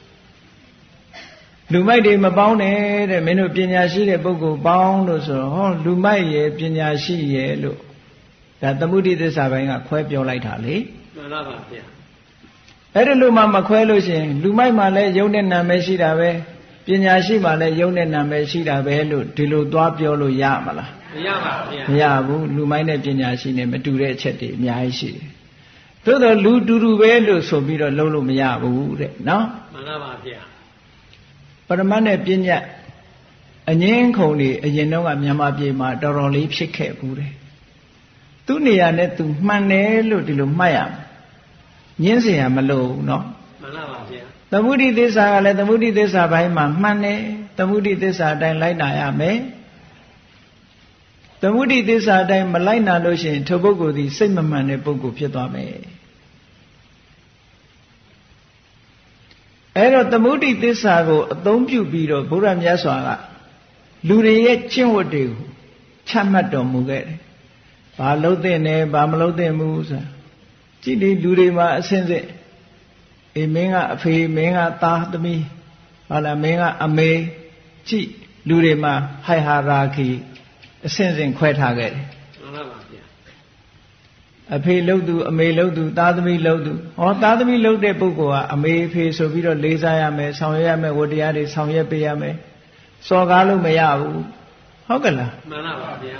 လူမိုက်တွေမပေါင်းနဲ့တဲ့မင်းတို့ပညာရှိတဲ့ပုဂ္ဂိုလ်ပေါင်းလို့ဆိုတော့ဟောလူမိုက်ရဲ့ပညာရှိရဲ့လို့ဒါသမုဒိသစ္စာပိုင်းကခွဲပြောလိုက်တာလေမှန်ပါပါဗျာအဲ့ဒီလိုမှမခွဲလို့ရှိရင်လူမိုက်မှလည်းယုံတဲ့နာမည်ရှိတာပဲပညာရှိမှလည်းယုံတဲ့နာမည်ရှိတာပဲလို့ဒီလိုသွားပြောလို့ရမလားမရပါဘူးမရဘူးလူမိုက်နဲ့ပညာရှိနဲ့မတူတဲ့အချက်တွေအများကြီးရှိတယ်သို့တော့လူတူတူပဲလို့ဆိုပြီးတော့လုံးလို့မရဘူးတဲ့နော်မှန်ပါပါဗျာပရမတ်နဲ့ပညာအငင်းခုံတွေအရင်တော့ကမြန်မာပြည်မှာတော်တော်လေးဖြစ်ခဲ့ဘူးတဲ့သူ့နေရာနဲ့သူမှန်တယ်လို့ဒီလိုမှတ်ရမယ်ညင်းเสียမလို့ဘူးနော်မှန်ပါပါဗျာသမုဒိသစ္စာကလည်းသမုဒိသစ္စာဘိုင်းမှာမှန်တယ်သမုဒိသစ္စာအတိုင်းလိုက်နာရမယ်သမုဒိသစ္စာအတိုင်းမလိုက်နာလို့ရှိရင်ထိုပုဂ္ဂိုလ်သည်စိတ်မမှန်တဲ့ပုဂ္ဂိုလ်ဖြစ်သွားမယ်အဲ့တော့သမုဒိသစ္စာကိုအသုံးပြုပြီးတော့ဘုရားမြတ်စွာကလူတွေရဲ့ကျင့်ဝတ်တွေကိုချမှတ်တော်မူခဲ့တယ်ဘာလုပ်သင့်တယ်ဘာမလုပ်သင့်ဘူးဆိုတာကြည့်လေလူတွေမှာအစဉ်စဉ်အေးမင်းကအဖေမင်းကသားသမီးဟုတ်လားမင်းကအမေကြည့်လူတွေမှာဟိုက်ဟာရာခီအဆင့်ဆင့်ခွဲထားခဲ့တယ်မှန်ပါပါဗျာအဖေလှုပ်သူအမေလှုပ်သူသားသမီးလှုပ်သူဟောသားသမီးလှုပ်တဲ့ပုဂ္ဂိုလ်ကအမေဖေဆိုပြီးတော့လေးစားရမယ်ဆောင်ရွက်ရမယ်ဝတ္တရားတွေဆောင်ရွက်ပေးရမယ်စော်ကားလို့မရဘူးဟုတ်ကလားမှန်ပါပါဗျာ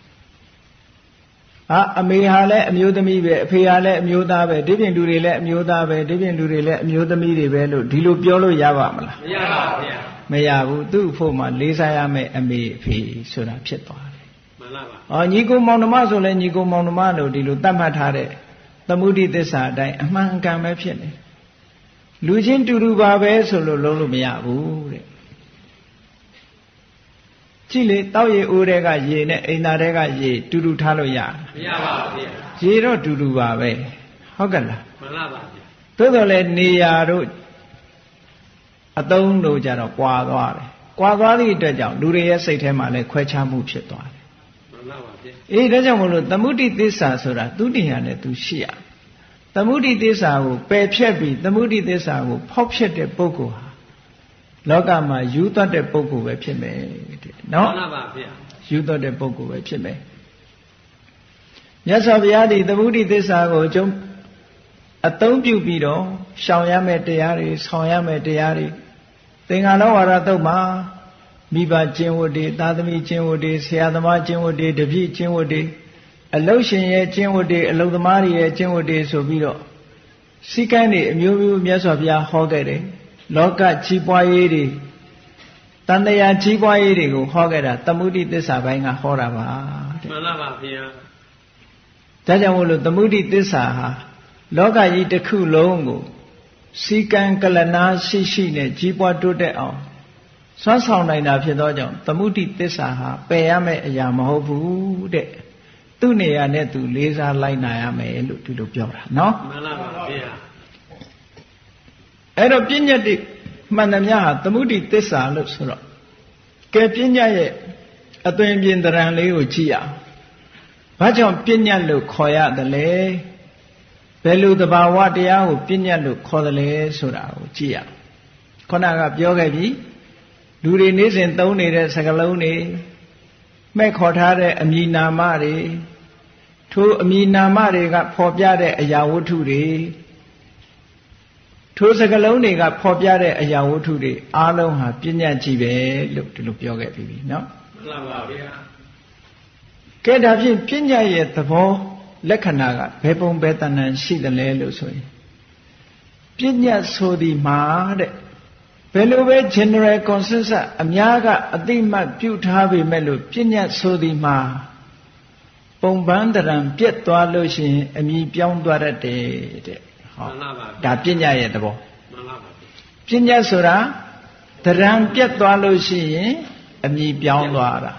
ဟာအမေဟာလည်းအမျိုးသမီးပဲအဖေဟာလည်းအမျိုးသားပဲဒီပြင်လူတွေလည်းအမျိုးသားပဲဒီပြင်လူတွေလည်းအမျိုးသမီးတွေပဲလို့ဒီလိုပြောလို့ရပါမလားမရပါဘူးဗျာမရဘူးသူ့ဖို့မှာလေးစားရမယ်အမေအဖေဆိုတာဖြစ်သွားတယ်မှန်ပါပါအော်ညီကိုမောင်နှမဆိုလဲညီကိုမောင်နှမလို့ဒီလိုသတ်မှတ်ထားတဲ့သမုဒိသစ္စာအတိုင်းအမှန်ကန်ပဲဖြစ်နေလူချင်းတူတူပါပဲဆိုလို့လုံးလို့မရဘူးတဲ့ကြည့်လေတောက်ရည်အိုးတွေကရေနဲ့အိမ်သားတွေကရေတူတူထားလို့ရမရပါဘူးဗျာရေတော့တူတူပါပဲဟုတ်ကလားမှန်ပါပါဗျာသို့တော်လည်းနေရာတို့အသုံးတို့ကြတော့ကွာသွားတယ်ကွာသွားသည့်အတွက်ကြောင့်လူတွေရဲ့စိတ်ထဲမှာလည်းခွဲခြားမှုဖြစ်သွားတယ်မှန်ပါပါဗျာအေးဒါကြောင့်မလို့သမုဒိသစ္စာဆိုတာသူတည်ရနဲ့သူရှိရသမုဒိသစ္စာကိုပယ်ဖြတ်ပြီးသမုဒိသစ္စာကိုဖောက်ဖျက်တဲ့ပုဂ္ဂိုလ်ဟာလောကမှာယူတတ်တဲ့ပုဂ္ဂိုလ်ပဲဖြစ်မယ်တဲ့နော်မှန်ပါဗျာယူတတ်တဲ့ပုဂ္ဂိုလ်ပဲဖြစ်မယ်မြတ်စွာဘုရားဒီသမုဒိသစ္စာကိုကျုံအသုံးပြုပြီးတော့ရှောင်ရမယ့်တရားတွေဆောင်ရမယ့်တရားတွေသင်္ဃာလောဝါဒတုတ်မှာမိဘကျင့်ဝတ်တွေသာသမီကျင့်ဝတ်တွေဆရာသမားကျင့်ဝတ်တွေတပည့်ကျင့်ဝတ်တွေအလုရှင်ရဲ့ကျင့်ဝတ်တွေအလုသမားတွေရဲ့ကျင့်ဝတ်တွေဆိုပြီးတော့စိကန်းတွေအမျိုးမျိုးမြတ်စွာဘုရားဟောခဲ့တယ်လောကကြီးပွားရေးတွေတန်တရားကြီးပွားရေးတွေကိုဟောခဲ့တာသမုဒိသစ္စာပိုင်းကဟောတာပါတဲ့မှန်ပါပါဗျာဒါကြောင့်မို့လို့သမုဒိသစ္စာဟာလောကကြီးတစ်ခုလုံးကိုစီကံကလနာရှိရှိနဲ့ကြီးပွားတိုးတက်အောင်စွမ်းဆောင်နိုင်တာဖြစ်သောကြောင့်သမုဒိသစ္စာဟာပယ်ရမယ့်အရာမဟုတ်ဘူးတဲ့သူ့နေရာနဲ့သူလေးစားလိုက်နာရမယ်လို့ဒီလိုပြောတာနော်မှန်ပါပါဗျာအဲ့တော့ပညာတိမှန်သမျှဟာသမုဒိသစ္စာလို့ဆိုတော့ကဲပညာရဲ့အသွင်ပြင်တရံလေးကိုကြည့်ရအောင်ဘာကြောင့်ပညာလို့ခေါ်ရတယ်လဲဘယ်လိုသဘာဝတရားကိုပညာလို့ခေါ်တယ်လဲဆိုတာကိုကြည့်ရအောင်ခုနကပြောခဲ့ပြီလူတွေနေ့စဉ်သုံးနေတဲ့စကားလုံးတွေမဲ့ခေါ်ထားတဲ့အမည်နာမတွေထိုအမည်နာမတွေကဖော်ပြတဲ့အရာဝတ္ထုတွေထိုစကားလုံးတွေကဖော်ပြတဲ့အရာဝတ္ထုတွေအားလုံးဟာပညာကြီးပဲလို့ဒီလိုပြောခဲ့ပြီနော်မှန်ပါဗျာကဲဒါဖြင့်ပညာရဲ့သဘောလက္ခဏာကဘယ်ပုံဘယ်တဏ္ဍာရှိတယ်လဲလို့ဆိုရင်ပညာဆိုသည်မှာတဲ့ဘယ်လိုပဲ general consensus အများကအသိမှတ်ပြုထားပေမဲ့လို့ပညာဆိုသည်မှာပုံပန်းတရံပြက်သွားလို့ရှိရင်အမြည်ပြောင်းသွားတတ်တယ်တဲ့ဟောဒါပညာရဲ့သဘောမှန်ပါပါပညာဆိုတာတရံပြက်သွားလို့ရှိရင်အမြည်ပြောင်းသွားတာ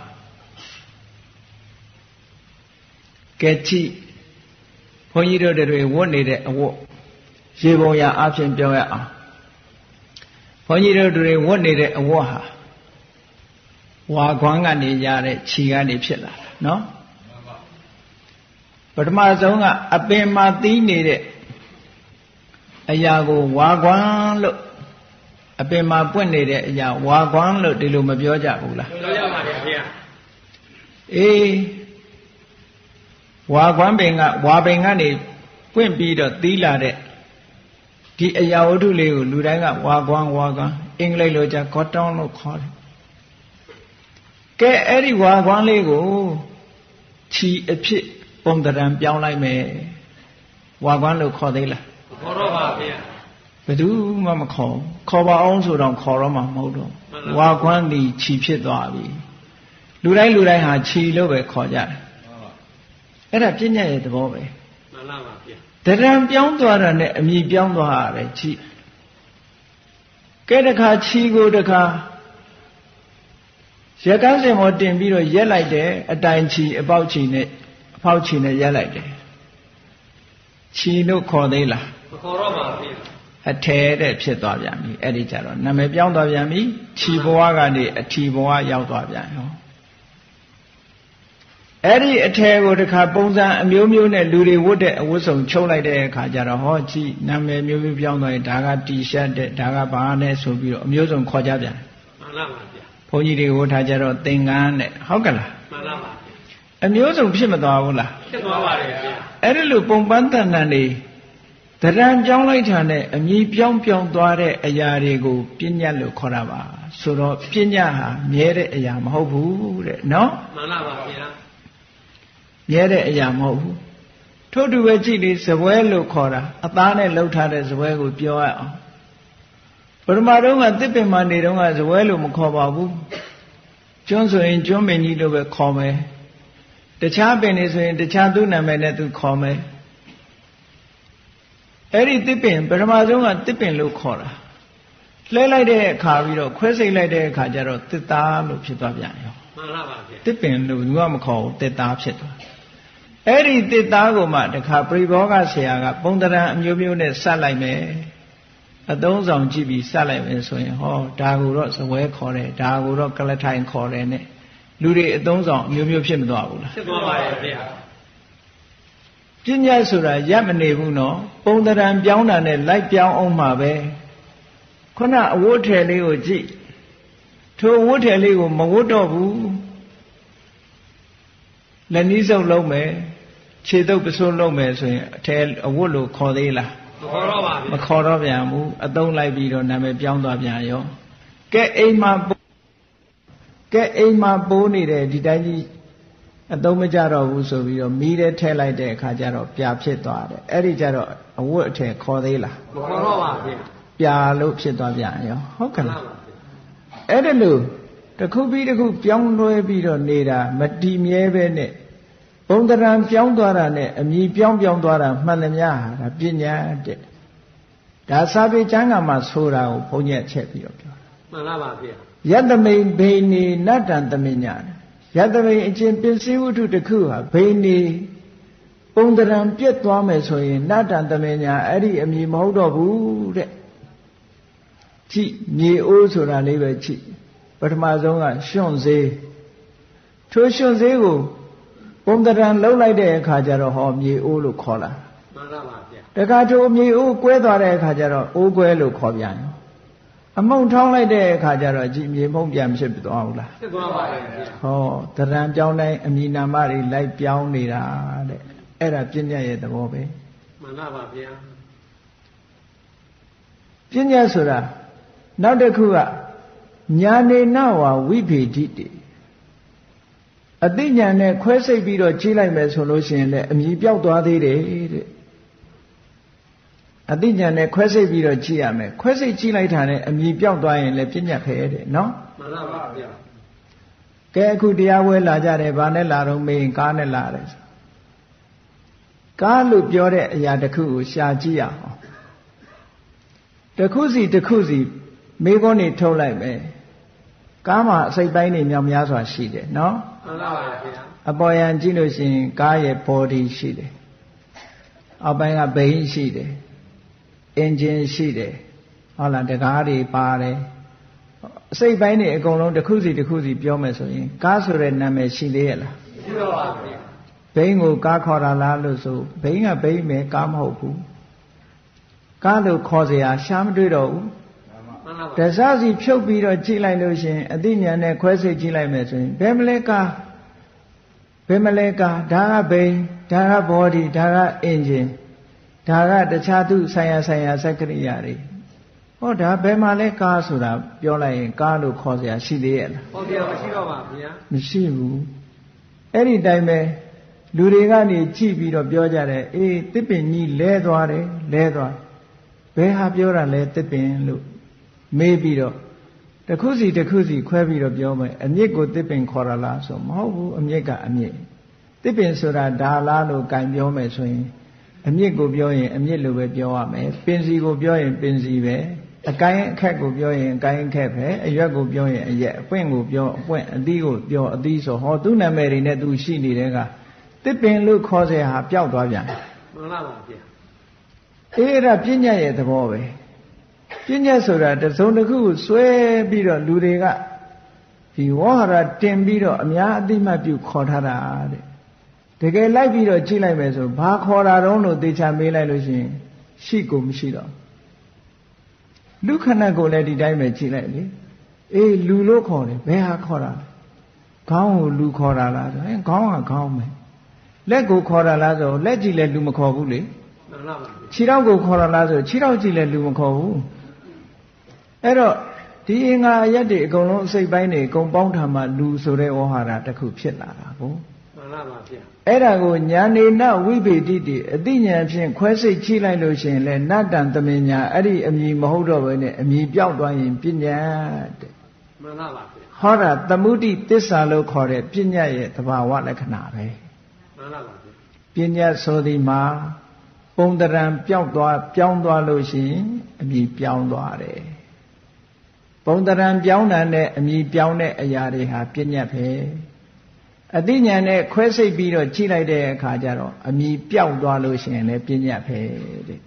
ကဲကြည့်ဘုန်းကြီးတို့တွေဝတ်နေတဲ့အဝတ်ရေပုံရအဖြစ်ပြောရအောင်ဘုန်းကြီးတို့တွေဝတ်နေတဲ့အဝတ်ဟာဝါခွမ်းကနေရတဲ့ခြီကနေဖြစ်လာတာနော်ပထမဆုံးကအပင်မှာသီးနေတဲ့အရာကိုဝါခွမ်းလို့အပင်မှာပွင့်နေတဲ့အရာဝါခွမ်းလို့ဒီလိုမပြောကြဘူးလားပြောကြပါဗျာအေးဝါခွမ်းပင်ကဝါပင်ကနေပွင့်ပြီးတော့သီးလာတဲ့ဒီအရာဝတ္ထုလေးကိုလူတိုင်းကဝါခွမ်းဝါခွမ်းအင်္ဂလိပ်လိုကြ cotton လို့ခေါ်တယ်ကဲအဲ့ဒီဝါခွမ်းလေးကိုခြီအဖြစ်ပုံတရံပြောင်းလိုက်မယ်ဝါခွမ်းလို့ခေါ်သေးလားခေါ်တော့ပါဗျာဘယ်သူမှမခေါ်ခေါ်ပါအောင်ဆိုတော့ခေါ်တော့မှမဟုတ်တော့ဝါခွမ်းဒီခြီဖြစ်သွားပြီလူတိုင်းလူတိုင်းဟာခြီလို့ပဲခေါ်ကြတယ်အဲ့ဒါပညာရဲ့သဘောပဲမှန်ပါပါဗျာတရံပြောင်းသွားတာနဲ့အမြည်ပြောင်းသွားရတယ်ခြီကဲတခါခြီကိုတခါရက်ကန်းစင်ပေါ်တင်ပြီးတော့ရက်လိုက်တယ်အတိုင်ခြီအပေါက်ခြီနဲ့အဖောက်ခြီနဲ့ရက်လိုက်တယ်ခြီလို့ခေါ်သေးလားမခေါ်တော့ပါဗျာအထဲတဲ့ဖြစ်သွားပြန်ပြီအဲ့ဒီကြတော့နာမည်ပြောင်းသွားပြန်ပြီခြီဘဝကနေအထီဘဝရောက်သွားပြန်ရောအဲ့ဒီအထည်ကိုတခါပုံစံအမျိုးမျိုးနဲ့လူတွေဝတ်တဲ့အဝတ်စုံချုပ်လိုက်တဲ့အခါကျတော့ဟောကြည့်နာမည်မျိုးမျိုးပြောင်းသွားရင်ဒါကတီရှပ်တဲ့ဒါကဘာနဲ့ဆိုပြီးတော့အမျိုးစုံခေါ်ကြပြန်မှန်လားပါဗျာဘုန်းကြီးတွေဝတ်ထားကြတော့သင်္ကန်းနဲ့ဟုတ်ကလားမှန်လားပါဗျာအမျိုးစုံဖြစ်မသွားဘူးလားဖြစ်သွားပါတယ်ဗျာအဲ့ဒီလိုပုံပန်းတန်တန်တွေတရံပြောင်းလိုက်တာနဲ့အမြည်ပြောင်းပြောင်းသွားတဲ့အရာတွေကိုပညာလို့ခေါ်တာပါဆိုတော့ပညာဟာမြဲတဲ့အရာမဟုတ်ဘူးတဲ့နော်မှန်လားပါဗျာမြဲတဲ့အရာမဟုတ်ဘူးထို့တူပဲကြည့်လေဇပွဲလို့ခေါ်တာအသားနဲ့လှုပ်ထားတဲ့ဇပွဲကိုပြောရအောင်ပထမတော့ကတစ်ပင်မှနေတော့ကဇပွဲလို့မခေါ်ပါဘူးကျွန်းဆိုရင်ကျွန်းပင်ကြီးလို့ပဲခေါ်မယ်တခြားပင်တွေဆိုရင်တခြားသူ့နာမည်နဲ့သူခေါ်မယ်အဲ့ဒီတစ်ပင်ပထမဆုံးကတစ်ပင်လို့ခေါ်တာလှဲလိုက်တဲ့အခါပြီးတော့ခွဲစိတ်လိုက်တဲ့အခါကျတော့တစ်သားလို့ဖြစ်သွားပြန်ရောမှန်လားပါဗျာတစ်ပင်လို့သူကမခေါ်ဘူးတစ်သားဖြစ်သွားအဲ့ဒီတစ်သားကိုမှတခါပရိဘောဂဆရာကပုံတရံအမျိုးမျိုးနဲ့စပ်လိုက်မယ်အသုံးဆောင်ကြည့်ပြီးစပ်လိုက်မယ်ဆိုရင်ဟောဒါကိုတော့ဇပွဲခေါ်တယ်ဒါကိုတော့ကလထိုင်ခေါ်တယ်နဲ့လူတွေအသုံးဆောင်အမျိုးမျိုးဖြစ်မသွားဘူးလားဖြစ်သွားပါရဲ့ဗျာပညာဆိုတာရပ်မနေဘူးနော်ပုံတရံပြောင်းတာနဲ့လိုက်ပြောင်းအောင်မှာပဲခုနအဝတ်ထည်လေးကိုကြည့်ထိုအဝတ်ထည်လေးကိုမဝတ်တော့ဘူးလက်နီးစုပ်လုံးမယ်ခြေတုပ်ပစိုးလုံးမယ်ဆိုရင်အထည်အဝတ်လို့ခေါ်သေးလားမခေါ်တော့ပါဘူးမခေါ်တော့ပြန်ဘူးအသုံးလိုက်ပြီးတော့နာမည်ပြောင်းသွားပြန်ရောကဲအိမ်မှာကဲအိမ်မှာပိုးနေတဲ့ဒီတိုင်းကြီးအသုံးမကြတော့ဘူးဆိုပြီးတော့မီးထဲထည့်လိုက်တဲ့အခါကျတော့ပြာဖြစ်သွားတယ်အဲ့ဒီကျတော့အဝတ်အထည်ခေါ်သေးလားမခေါ်တော့ပါဘူးပြာလို့ဖြစ်သွားပြန်ရောဟုတ်ကဲ့လားအဲ့ဒါလို့တစ်ခုပြီးတစ်ခုပြောင်းလဲပြီးတော့နေတာမတည်မြဲပဲနဲ့ဘုံတရံပြောင်းသွားတာနဲ့အမြည်ပြောင်းပြောင်းသွားတာမှန်သမျှဟာဒါပညာတဲ့ဒါစာပေကျမ်းဂန်မှာဆိုတာကိုဘုန်းကြီးချက်ပြီးတော့ပြောတာမှန်လားပါဗျာယတမိန်ဘိနေနတ္တံတမညာယတမိန်အချင်းပစ္စည်းဝတ္ထုတစ်ခုဟာဘိနေပုံတရံပြတ်သွားမယ်ဆိုရင်နတ္တံတမညာအဲ့ဒီအမြည်မဟုတ်တော့ဘူးတဲ့ကြည့်မြေအိုးဆိုတာလေးပဲကြည့်ပထမဆုံးကရွှွန့်ဈေးထိုရွှွန့်ဈေးကိုပုံတရံလှုပ်လိုက်တဲ့အခါကျတော့ဟောမြေအိုးလို့ခေါ်လာမှန်ပါပါဗျာတခါထိုမြေအိုးကွဲသွားတဲ့အခါကျတော့အိုးကွဲလို့ခေါ်ပြန်ရောအမုံထောင်းလိုက်တဲ့အခါကျတော့ကြည်မြေမုံပြန်ဖြစ်သွားဘူးလားဖြစ်သွားပါရဲ့ဗျာဟောတရံပြောင်းတိုင်းအမည်နာမတွေလိုက်ပြောင်းနေတာတဲ့အဲ့ဒါပညာရဲ့သဘောပဲမှန်ပါပါဗျာပညာဆိုတာနောက်တစ်ခုကညာနေနဝဝိဖေဒိတိအသိဉာဏ်နဲ့ခွဲစိတ်ပြီးတော့ကြီးလိုက်မယ်ဆိုလို့ရှိရင်လည်းအမြည်ပြောက်သွားသေးတယ်တဲ့အသိဉာဏ်နဲ့ခွဲစိတ်ပြီးတော့ကြီးရမယ်ခွဲစိတ်ကြီးလိုက်တာနဲ့အမြည်ပြောက်သွားရင်လည်းပြညတ်ဖဲတဲ့နော်မှန်ပါပါဗျာကဲအခုတရားဝဲလာကြတယ်ဘာနဲ့လာတော့မေးရင်ကားနဲ့လာတယ်ကားလို့ပြောတဲ့အရာတစ်ခုကိုရှာကြည့်ရအောင်တစ်ခုစီတစ်ခုစီမေးခွန်းနေထုတ်လိုက်မယ်ကားမှာအစိတ်ပိုင်းတွေမြောက်များစွာရှိတယ်နော်မှန်ပါပါဗျာအပေါ်ယံကြည့်လို့ရှိရင်ကားရဲ့ body ရှိတယ်အောက်ပိုင်းကဘိန်းရှိတယ် engine ရှိတယ်ဟုတ်လားတကားတွေပါတယ်အစိတ်ပိုင်းတွေအကုန်လုံးတစ်ခုစီတစ်ခုစီပြောမယ်ဆိုရင်ကားဆိုတဲ့နာမည်ရှိသေးရဲ့လားရှိတော့ပါဗျာဘိန်းကိုကားခေါ်တာလားလို့ဆိုဘိန်းကဘိန်းပဲကားမဟုတ်ဘူးကားလို့ခေါ်เสียရှားမတွေ့တော့ဘူးတစားစီဖြုတ်ပြီးတော့ကြည့်လိုက်လို့ရှင်အသိဉာဏ်နဲ့ခွဲစိတ်ကြည့်လိုက်မယ်ဆိုရင်ဘယ်မလဲကားဘယ်မလဲကားဒါကဘိန်းဒါက body ဒါက engine ဒါကတခြားသူဆိုင်ရာဆိုင်ရာစက်ကရိယာတွေဟောဒါဘယ်မှာလဲကားဆိုတာပြောလိုက်ရင်ကားလို့ခေါ်เสียရှိသေးရဲ့လားဟုတ်တယ်မရှိတော့ပါဗျာမရှိဘူးအဲ့ဒီတိုင်းပဲလူတွေကနေကြည့်ပြီးတော့ပြောကြတယ်အေးတစ်ပင်ကြီးလဲသွားတယ်လဲသွားဘယ်ဟာပြောတာလဲတစ်ပင်လို့မေးပြီးတော့တစ်ခုစီတစ်ခုစီခွဲပြီးတော့ပြောမယ်အမြစ်ကိုတစ်ပင်ခေါ်ရလားဆိုမဟုတ်ဘူးအမြစ်ကအမြစ်တစ်ပင်ဆိုတာဒါလားလို့ကင်ပြောမယ်ဆိုရင်အမြစ်ကိုပြောရင်အမြစ်လို့ပဲပြောရမယ်ပင်စီကိုပြောရင်ပင်စီပဲအကိုင်းအခက်ကိုပြောရင်အကိုင်းအခက်ပဲအရွက်ကိုပြောရင်အရက်အပွင့်ကိုပြောအပွင့်အသီးကိုပြောအသီးဆိုဟောသူ့နာမည်တွေနဲ့သူရှိနေတဲ့ကတစ်ပင်လို့ခေါ်เสียဟာပျောက်သွားပြန်မှန်ပါပါဗျာအေးအဲ့ဒါပညာရဲ့သဘောပဲပညာဆိုတာတစုံတစ်ခုကိုစွဲပြီးတော့လူတွေကဒီဝဟရတင်ပြီးတော့အများအသိမှတ်ပြုခေါ်ထားတာတဲ့တကယ်လိုက်ပြီးတော့ကြည့်လိုက်မယ်ဆိုဘာခေါ်တာတုံးလို့သေချာမေးလိုက်လို့ရှိရင်ရှိကိုမရှိတော့လူခဏကိုလည်းဒီတိုင်းပဲကြည့်လိုက်လေအေးလူလို့ခေါ်တယ်ဘယ်ဟာခေါ်တာလဲခေါင်းကိုလူခေါ်တာလားဆိုရင်ခေါင်းကခေါင်းပဲလက်ကိုခေါ်တာလားဆိုလက်ကြည့်လဲလူမခေါ်ဘူးလေမှန်ပါပါခြေထောက်ကိုခေါ်တာလားဆိုခြေထောက်ကြည့်လဲလူမခေါ်ဘူးအဲ့တော့ဒီအင်္ဂါအရက်တွေအကုန်လုံးအစိတ်ပိုင်းတွေအကုန်ပေါင်းထားမှလူဆိုတဲ့ဝဟာရတစ်ခုဖြစ်လာတာကိုမှန်ပါပါဗျာအဲ့ဒါကိုညာနေနဝိပေတိတိအတိညာဖြင့်ခွဲစိတ်ချိလိုက်လို့ရှိရင်လဲနတ္တံသမင်ညာအဲ့ဒီအမည်မဟုတ်တော့ဘဲနဲ့အမည်ပြောက်သွားရင်ပညာတဲ့မှန်ပါပါဗျာဟောတာသမုဒိသစ္စာလို့ခေါ်တဲ့ပညာရဲ့သဘာဝလက္ခဏာပဲမှန်ပါပါဗျာပညာဆိုဒီမှာပုံတရံပြောက်သွားပြောင်းသွားလို့ရှိရင်အမည်ပြောင်းသွားတယ်ပုံတရံပြောင်းတာနဲ့အမည်ပြောင်းတဲ့အရာတွေဟာပညာပဲအတိညာနဲ့ခွဲစိတ်ပြီးတော့ကြည့်လိုက်တဲ့အခါကျတော့အမည်ပြောက်သွားလို့ရှိရင်လည်းပညာပဲတဲ့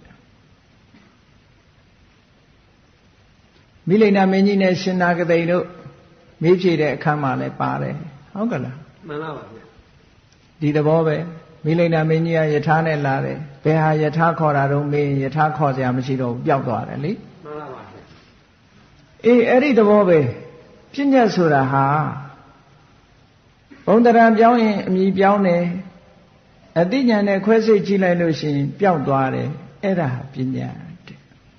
မိလိန်နာမင်းကြီးနဲ့ရှင်နာဂတိန်တို့မေးဖြေတဲ့အခါမှာလည်းပါတယ်ဟုတ်ကလားမှန်ပါပါဗျာဒီသဘောပဲမိလိန်နာမင်းကြီးကယထာနဲ့လာတယ်ဘယ်ဟာယထာခေါ်တာတော့မေးရင်ယထာခေါ်စရာမရှိတော့ဘူးပျောက်သွားတယ်လေမှန်ပါပါဗျာအေးအဲ့ဒီသဘောပဲပညာဆိုတာဟာဘုံတရံပြောင်းရင်အမည်ပြောင်းတယ်အတိညာနဲ့ခွဲစိတ်ကြည့်လိုက်လို့ရှိရင်ပျောက်သွားတယ်အဲ့ဒါပညာတဲ့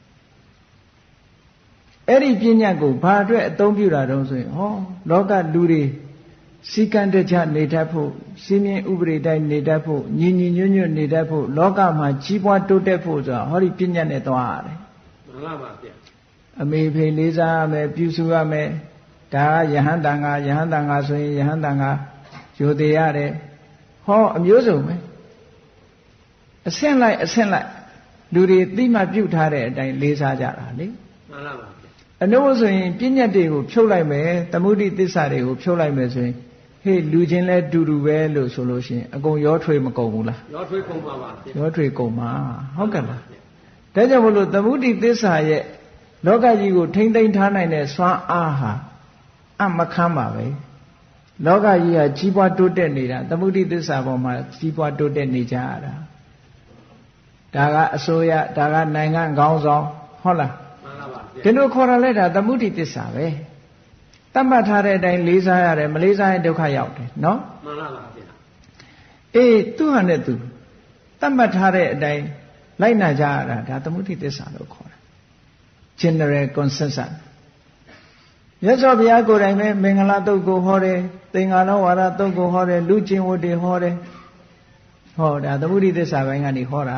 အဲ့ဒီပညာကိုဘာအတွက်အသုံးပြုတာတုံးဆိုရင်ဟောလောကလူတွေစီကံတကြနေတတ်ဖို့စီမင်းဥပဒေတိုင်းနေတတ်ဖို့ညီညီညွတ်ညွတ်နေတတ်ဖို့လောကမှာကြီးပွားတိုးတက်ဖို့ဆိုတာဟောဒီပညာနဲ့သွားရတယ်မှန်ပါပါဗျာအမေဖေလေးစားရမယ်ပြုစုရမယ်ဒါကယဟန်တန်ဃာယဟန်တန်ဃာဆိုရင်ယဟန်တန်ဃာယူသေးရတယ်ဟောအမျိုးစုံပဲအဆင့်လိုက်အဆင့်လိုက်လူတွေသိမှပြုထားတဲ့အတိုင်းလေးစားကြတာလေမှန်ပါပါအနုဆိုရင်ပြည့်ညတ်တွေကိုဖြုတ်လိုက်မယ်သမုဒိသစ္စာတွေကိုဖြုတ်လိုက်မယ်ဆိုရင်ဟေးလူချင်းလဲတူတူပဲလို့ဆိုလို့ရှိရင်အကုန်ရောထွေးမကုန်ဘူးလားရောထွေးကုန်ပါပါရောထွေးကုန်ပါဟုတ်ကဲ့လားဒါကြောင့်မလို့သမုဒိသစ္စာရဲ့လောကကြီးကိုထိမ့်သိမ်းထားနိုင်တဲ့စွမ်းအားဟာအမခမ်းပါပဲလောကကြီးဟာကြီးပွားတိုးတက်နေတာသမုဒိသစ္စာပေါ်မှာကြီးပွားတိုးတက်နေကြရတာဒါကအစိုးရဒါကနိုင်ငံခေါင်းဆောင်ဟုတ်လားမှန်ပါပါဒီလိုခေါ်ရလဲဒါသမုဒိသစ္စာပဲတတ်မှတ်ထားတဲ့အတိုင်းလေးစားရတယ်မလေးစားရင်ဒုက္ခရောက်တယ်နော်မှန်ပါပါဗျာအေးသူဟာနဲ့သူတတ်မှတ်ထားတဲ့အတိုင်းလိုက်နာကြရတာဒါသမုဒိသစ္စာလို့ခေါ်တယ် general consensus မြတ်စွာဘုရားကိုယ်တိုင်ပဲမင်္ဂလာတုတ်ကိုဟောတယ်သင်္ဃာလောဝါဒတုတ်ကိုဟောတယ်လူကျင့်ဝတ်တွေဟောတယ်ဟောဒါသမုဒိသစ္စာဘိုင်းကနေဟောတာ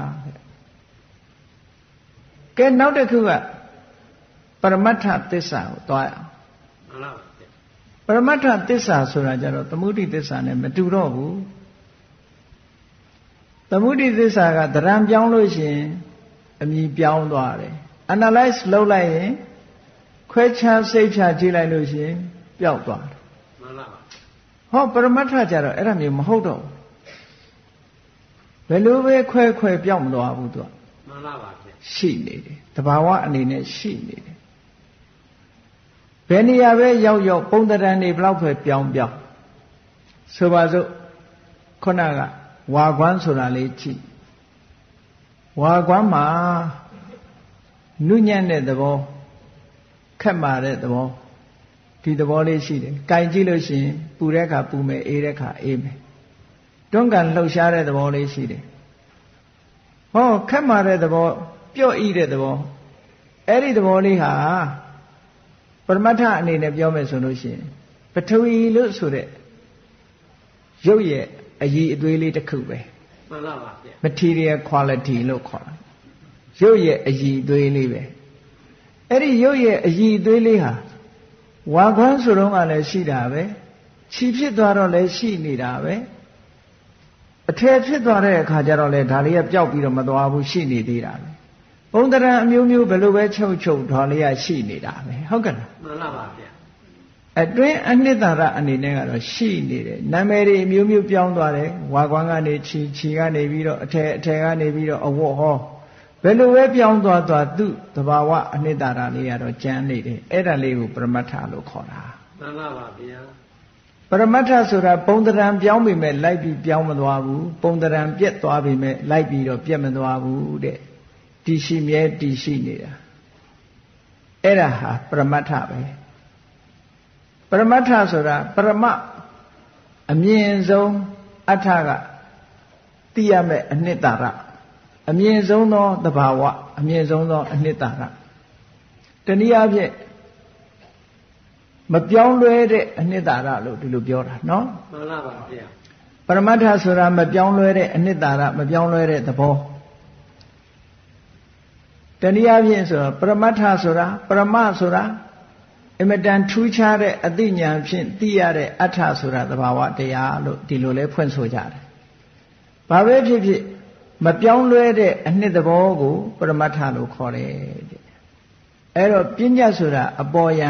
ကဲနောက်တစ်ခုကပရမတ္ထသစ္စာကိုသွားအောင်မှန်ပါပရမတ္ထသစ္စာဆိုတာကြတော့သမုဒိသစ္စာနဲ့မတူတော့ဘူးသမုဒိသစ္စာကသရံပြောင်းလို့ရှိရင်အမည်ပြောင်းသွားတယ် analyze လုပ်လိုက်ရင်ခွဲခြားစိတ်ဖြာကြည့်လိုက်လို့ရှိရင်ပျောက်သွားတယ်မှန်ပါပါဟောပရမတ္ထကြတော့အဲ့ဒါမျိုးမဟုတ်တော့ဘယ်လိုပဲခွဲခွဲပျောက်မသွားဘူးသူကမှန်ပါပါရှိနေတယ်တဘာဝအနေနဲ့ရှိနေတယ်ဘယ်နေရာပဲရောက်ရောက်ပုံတရံနေဘလောက်ပဲပြောင်းပြောင်းဆိုပါစို့ခုနကဝါကွမ်းဆိုတာလေးကြည့်ဝါကွမ်းမှာနုညံ့တဲ့သဘောခက်မာတဲ့သဘောဒီသဘောလေးရှိတယ်။ကြိုင်ကြည့်လို့ရှိရင်ပူတဲ့အခါပူမယ်အေးတဲ့အခါအေးမယ်။တွန်းကန်လှုပ်ရှားတဲ့သဘောလေးရှိတယ်။ဟောခက်မာတဲ့သဘောပြော့ဤတဲ့သဘောအဲ့ဒီသဘောလေးဟာပရမတ္ထအနေနဲ့ပြောမယ်ဆိုလို့ရှိရင်ပထဝီလို့ဆိုတဲ့ရုပ်ရဲ့အရည်အသွေးလေးတစ်ခုပဲမှန်ပါပါဗျာ material quality လို့ခေါ်တာရုပ်ရဲ့အရည်အသွေးလေးပဲအဲ့ဒီရုပ်ရဲ့အရည်အသွေးလေးဟာဝါခွန်းဆိုတော့ကလည်းရှိတာပဲခြီဖြစ်သွားတော့လည်းရှိနေတာပဲအထည်ဖြစ်သွားတဲ့အခါကျတော့လေဒါလေးကပျောက်ပြီးတော့မသွားဘူးရှိနေသေးတာပဲပုံတရံအမျိုးမျိုးဘယ်လိုပဲချုပ်ချုပ်ဒါလေးကရှိနေတာပဲဟုတ်ကဲ့လားမှန်ပါပါဗျာအတွင်းအနှစ်သာရအနေနဲ့ကတော့ရှိနေတယ်နာမည်တွေအမျိုးမျိုးပြောင်းသွားတယ်ဝါကွမ်းကနေခြီခြီကနေပြီးတော့အထည်အထည်ကနေပြီးတော့အဝတ်ဟောဘယ်လိုပဲပြောင်းသွားသွားသူ့သဘာဝအနှစ်သာရလေးကတော့ကျန်နေတယ်အဲ့ဒါလေးကိုပရမတ္ထလို့ခေါ်တာမှန်ပါပါဗျာပရမတ္ထဆိုတာပုံတရံပြောင်းပြီမဲ့လိုက်ပြီးပြောင်းမသွားဘူးပုံတရံပြက်သွားပြီမဲ့လိုက်ပြီးတော့ပြက်မသွားဘူးတဲ့တည်ရှိမြဲတည်ရှိနေတာအဲ့ဒါဟာပရမတ္ထပဲပရမတ္ထဆိုတာပရမအမြင့်ဆုံးအဋ္ဌကသိရမဲ့အနှစ်သာရအမြင့်ဆုံးသောသဘာဝအမြင့်ဆုံးသောအနှစ်သာရတနည်းအားဖြင့်မပြောင်းလဲတဲ့အနှစ်သာရလို့ဒီလိုပြောတာနော်မှန်လားပါဗျာပရမတ္ထဆိုတာမပြောင်းလဲတဲ့အနှစ်သာရမပြောင်းလဲတဲ့သဘောတနည်းအားဖြင့်ဆိုတော့ပရမတ္ထဆိုတာပရမဆိုတာအမတန်ထူးခြားတဲ့အသိဉာဏ်ဖြင့်သိရတဲ့အဋ္ဌဆိုတာသဘာဝတရားလို့ဒီလိုလဲဖွင့်ဆိုကြတယ်ဘာပဲဖြစ်ဖြစ်မပြောင်းလဲတဲ့အနှစ်သဘောကိုပရမတ္ထလို့ခေါ်တယ်တဲ့အဲ့တော့ပညာဆိုတာအပေါ်ယံ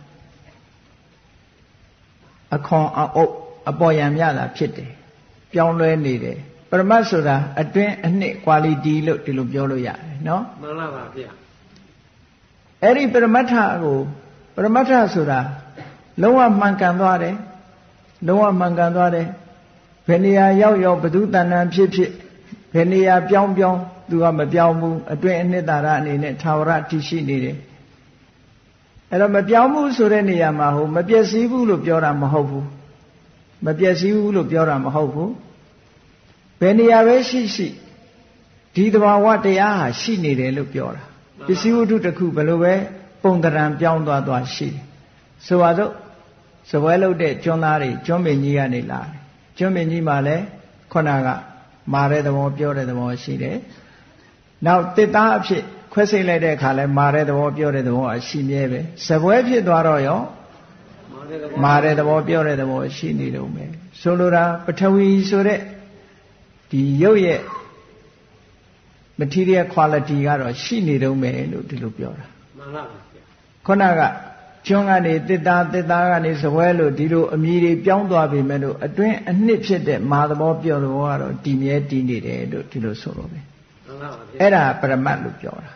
အခွန်အအုပ်အပေါ်ယံမြတာဖြစ်တယ်ပြောင်းလဲနေတယ်ပရမတ်ဆိုတာအတွင်းအနှစ် quality လို့ဒီလိုပြောလို့ရတယ်နော်မှန်လားပါဗျာအဲ့ဒီပရမတ္ထကိုပရမတ္ထဆိုတာလုံးဝမှန်ကန်သွားတယ်လုံးဝမှန်ကန်သွားတယ်ဘယ်နေရာရောက်ရောက်ဘု து တဏ္ဍာဖြစ်ဖြစ်ဘယ်နေရာပြောင်းပြောင်းသူကမပြောင်းဘူးအတွင်းအနှစ်သာရအနေနဲ့သာဝရတည်ရှိနေတယ်အဲ့တော့မပြောင်းဘူးဆိုတဲ့နေရာမှာဟိုမပျက်စီးဘူးလို့ပြောတာမဟုတ်ဘူးမပျက်စီးဘူးလို့ပြောတာမဟုတ်ဘူးဘယ်နေရာပဲရှိရှိဒီသဘာဝတရားဟာရှိနေတယ်လို့ပြောတာပစ္စည်းဝတ္ထုတစ်ခုဘယ်လိုပဲပုံတရံပြောင်းသွားသွားရှိတယ်ဆိုပါစို့စပွဲလုပ်တဲ့ကျွန်းသားတွေကျွန်းပင်ကြီးကနေလာတယ်ကျွန်းပင်ကြီးမှာလည်းခုနကမာတဲ့သဘောပြောတဲ့သဘောရှိတယ်နောက်တစ်သားအဖြစ်ခွဲစိတ်လိုက်တဲ့အခါလဲမာတဲ့သဘောပြောတဲ့သဘောအရှိမြဲပဲစပွဲဖြစ်သွားတော့ရောမာတဲ့သဘောပြောတဲ့သဘောရှိနေတော့မယ်ဆိုလိုတာပထဝီဆိုတဲ့ဒီရုပ်ရဲ့ material quality ကတော့ရှိနေတော့မယ်လို့ဒီလိုပြောတာမှန်ပါပါခုနကကျွန်းကနေတစ်သားတစ်သားကနေစပွဲလို့ဒီလိုအမည်တွေပြောင်းသွားပြီမဲ့လို့အတွင်းအနှစ်ဖြစ်တဲ့မာသဘောပြောသဘောကတော့တည်မြဲတည်နေတယ်လို့ဒီလိုဆိုလို့ပဲမှန်ပါပါအဲ့ဒါပရမတ်လို့ပြောတာ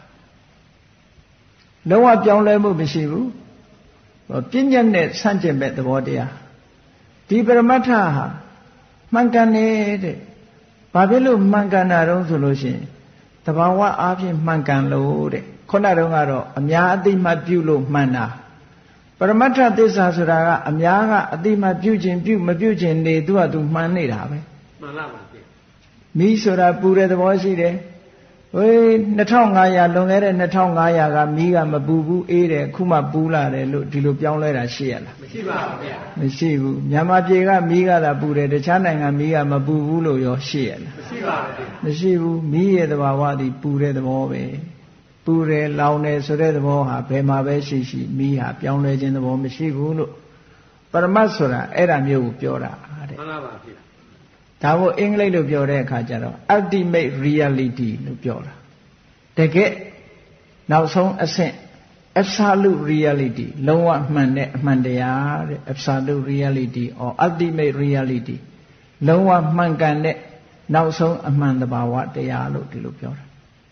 လုံးဝပြောင်းလဲမှုမရှိဘူးပြဉ္ညာနဲ့ဆန့်ကျင်မဲ့သဘောတရားဒီပရမတ္ထဟာမှန်ကန်နေတဲ့ဘာဖြစ်လို့မှန်ကန်တာတုံးဆိုလို့ရှိရင်တဘာဝအားဖြင့်မှန်ကန်လို့တဲ့ခုနတုန်းကတော့အများအသိမှပြုလို့မှန်တာပရမတ္ထသစ္စာဆိုတာကအများကအသိမှပြုခြင်းပြုမပြုခြင်းနေသူ့ဟာသူမှန်နေတာပဲမှန်လားပါဗျမိဆိုတာပူတဲ့သဘောရှိတယ်ဟေးနှစ်ထောင်ငါးရာလွန်ခဲ့တဲ့နှစ်ထောင်ငါးရာကမိကမပူဘူးအေးတယ်ခုမှပူလာတယ်လို့ဒီလိုပြောင်းလဲတာရှိရလားမရှိပါဘူးဗျာမရှိဘူးမြန်မာပြည်ကမိကသာပူတယ်တခြားနိုင်ငံမိကမပူဘူးလို့ရောရှိရလားမရှိပါဘူးမရှိဘူးမိရဲ့သဘာဝသည်ပူတဲ့သဘောပဲပူတယ်လောင်တယ်ဆိုတဲ့သဘောဟာဘယ်မှာပဲရှိရှိမိဟာပြောင်းလဲခြင်းသဘောမရှိဘူးလို့ပရမတ်ဆိုတာအဲ့ဒါမျိုးကိုပြောတာတဲ့မှန်ပါပါဗျာဒါကိုအင်္ဂလိပ်လိုပြောတဲ့အခါကျတော့ ultimate reality လို့ပြောတာတကယ်နောက်ဆုံးအဆင့် absolute reality လုံးဝမှန်တဲ့အမှန်တရားတဲ့ absolute reality or ultimate reality လုံးဝမှန်ကန်တဲ့နောက်ဆုံးအမှန်တဘာဝတရားလို့ဒီလိုပြောတာ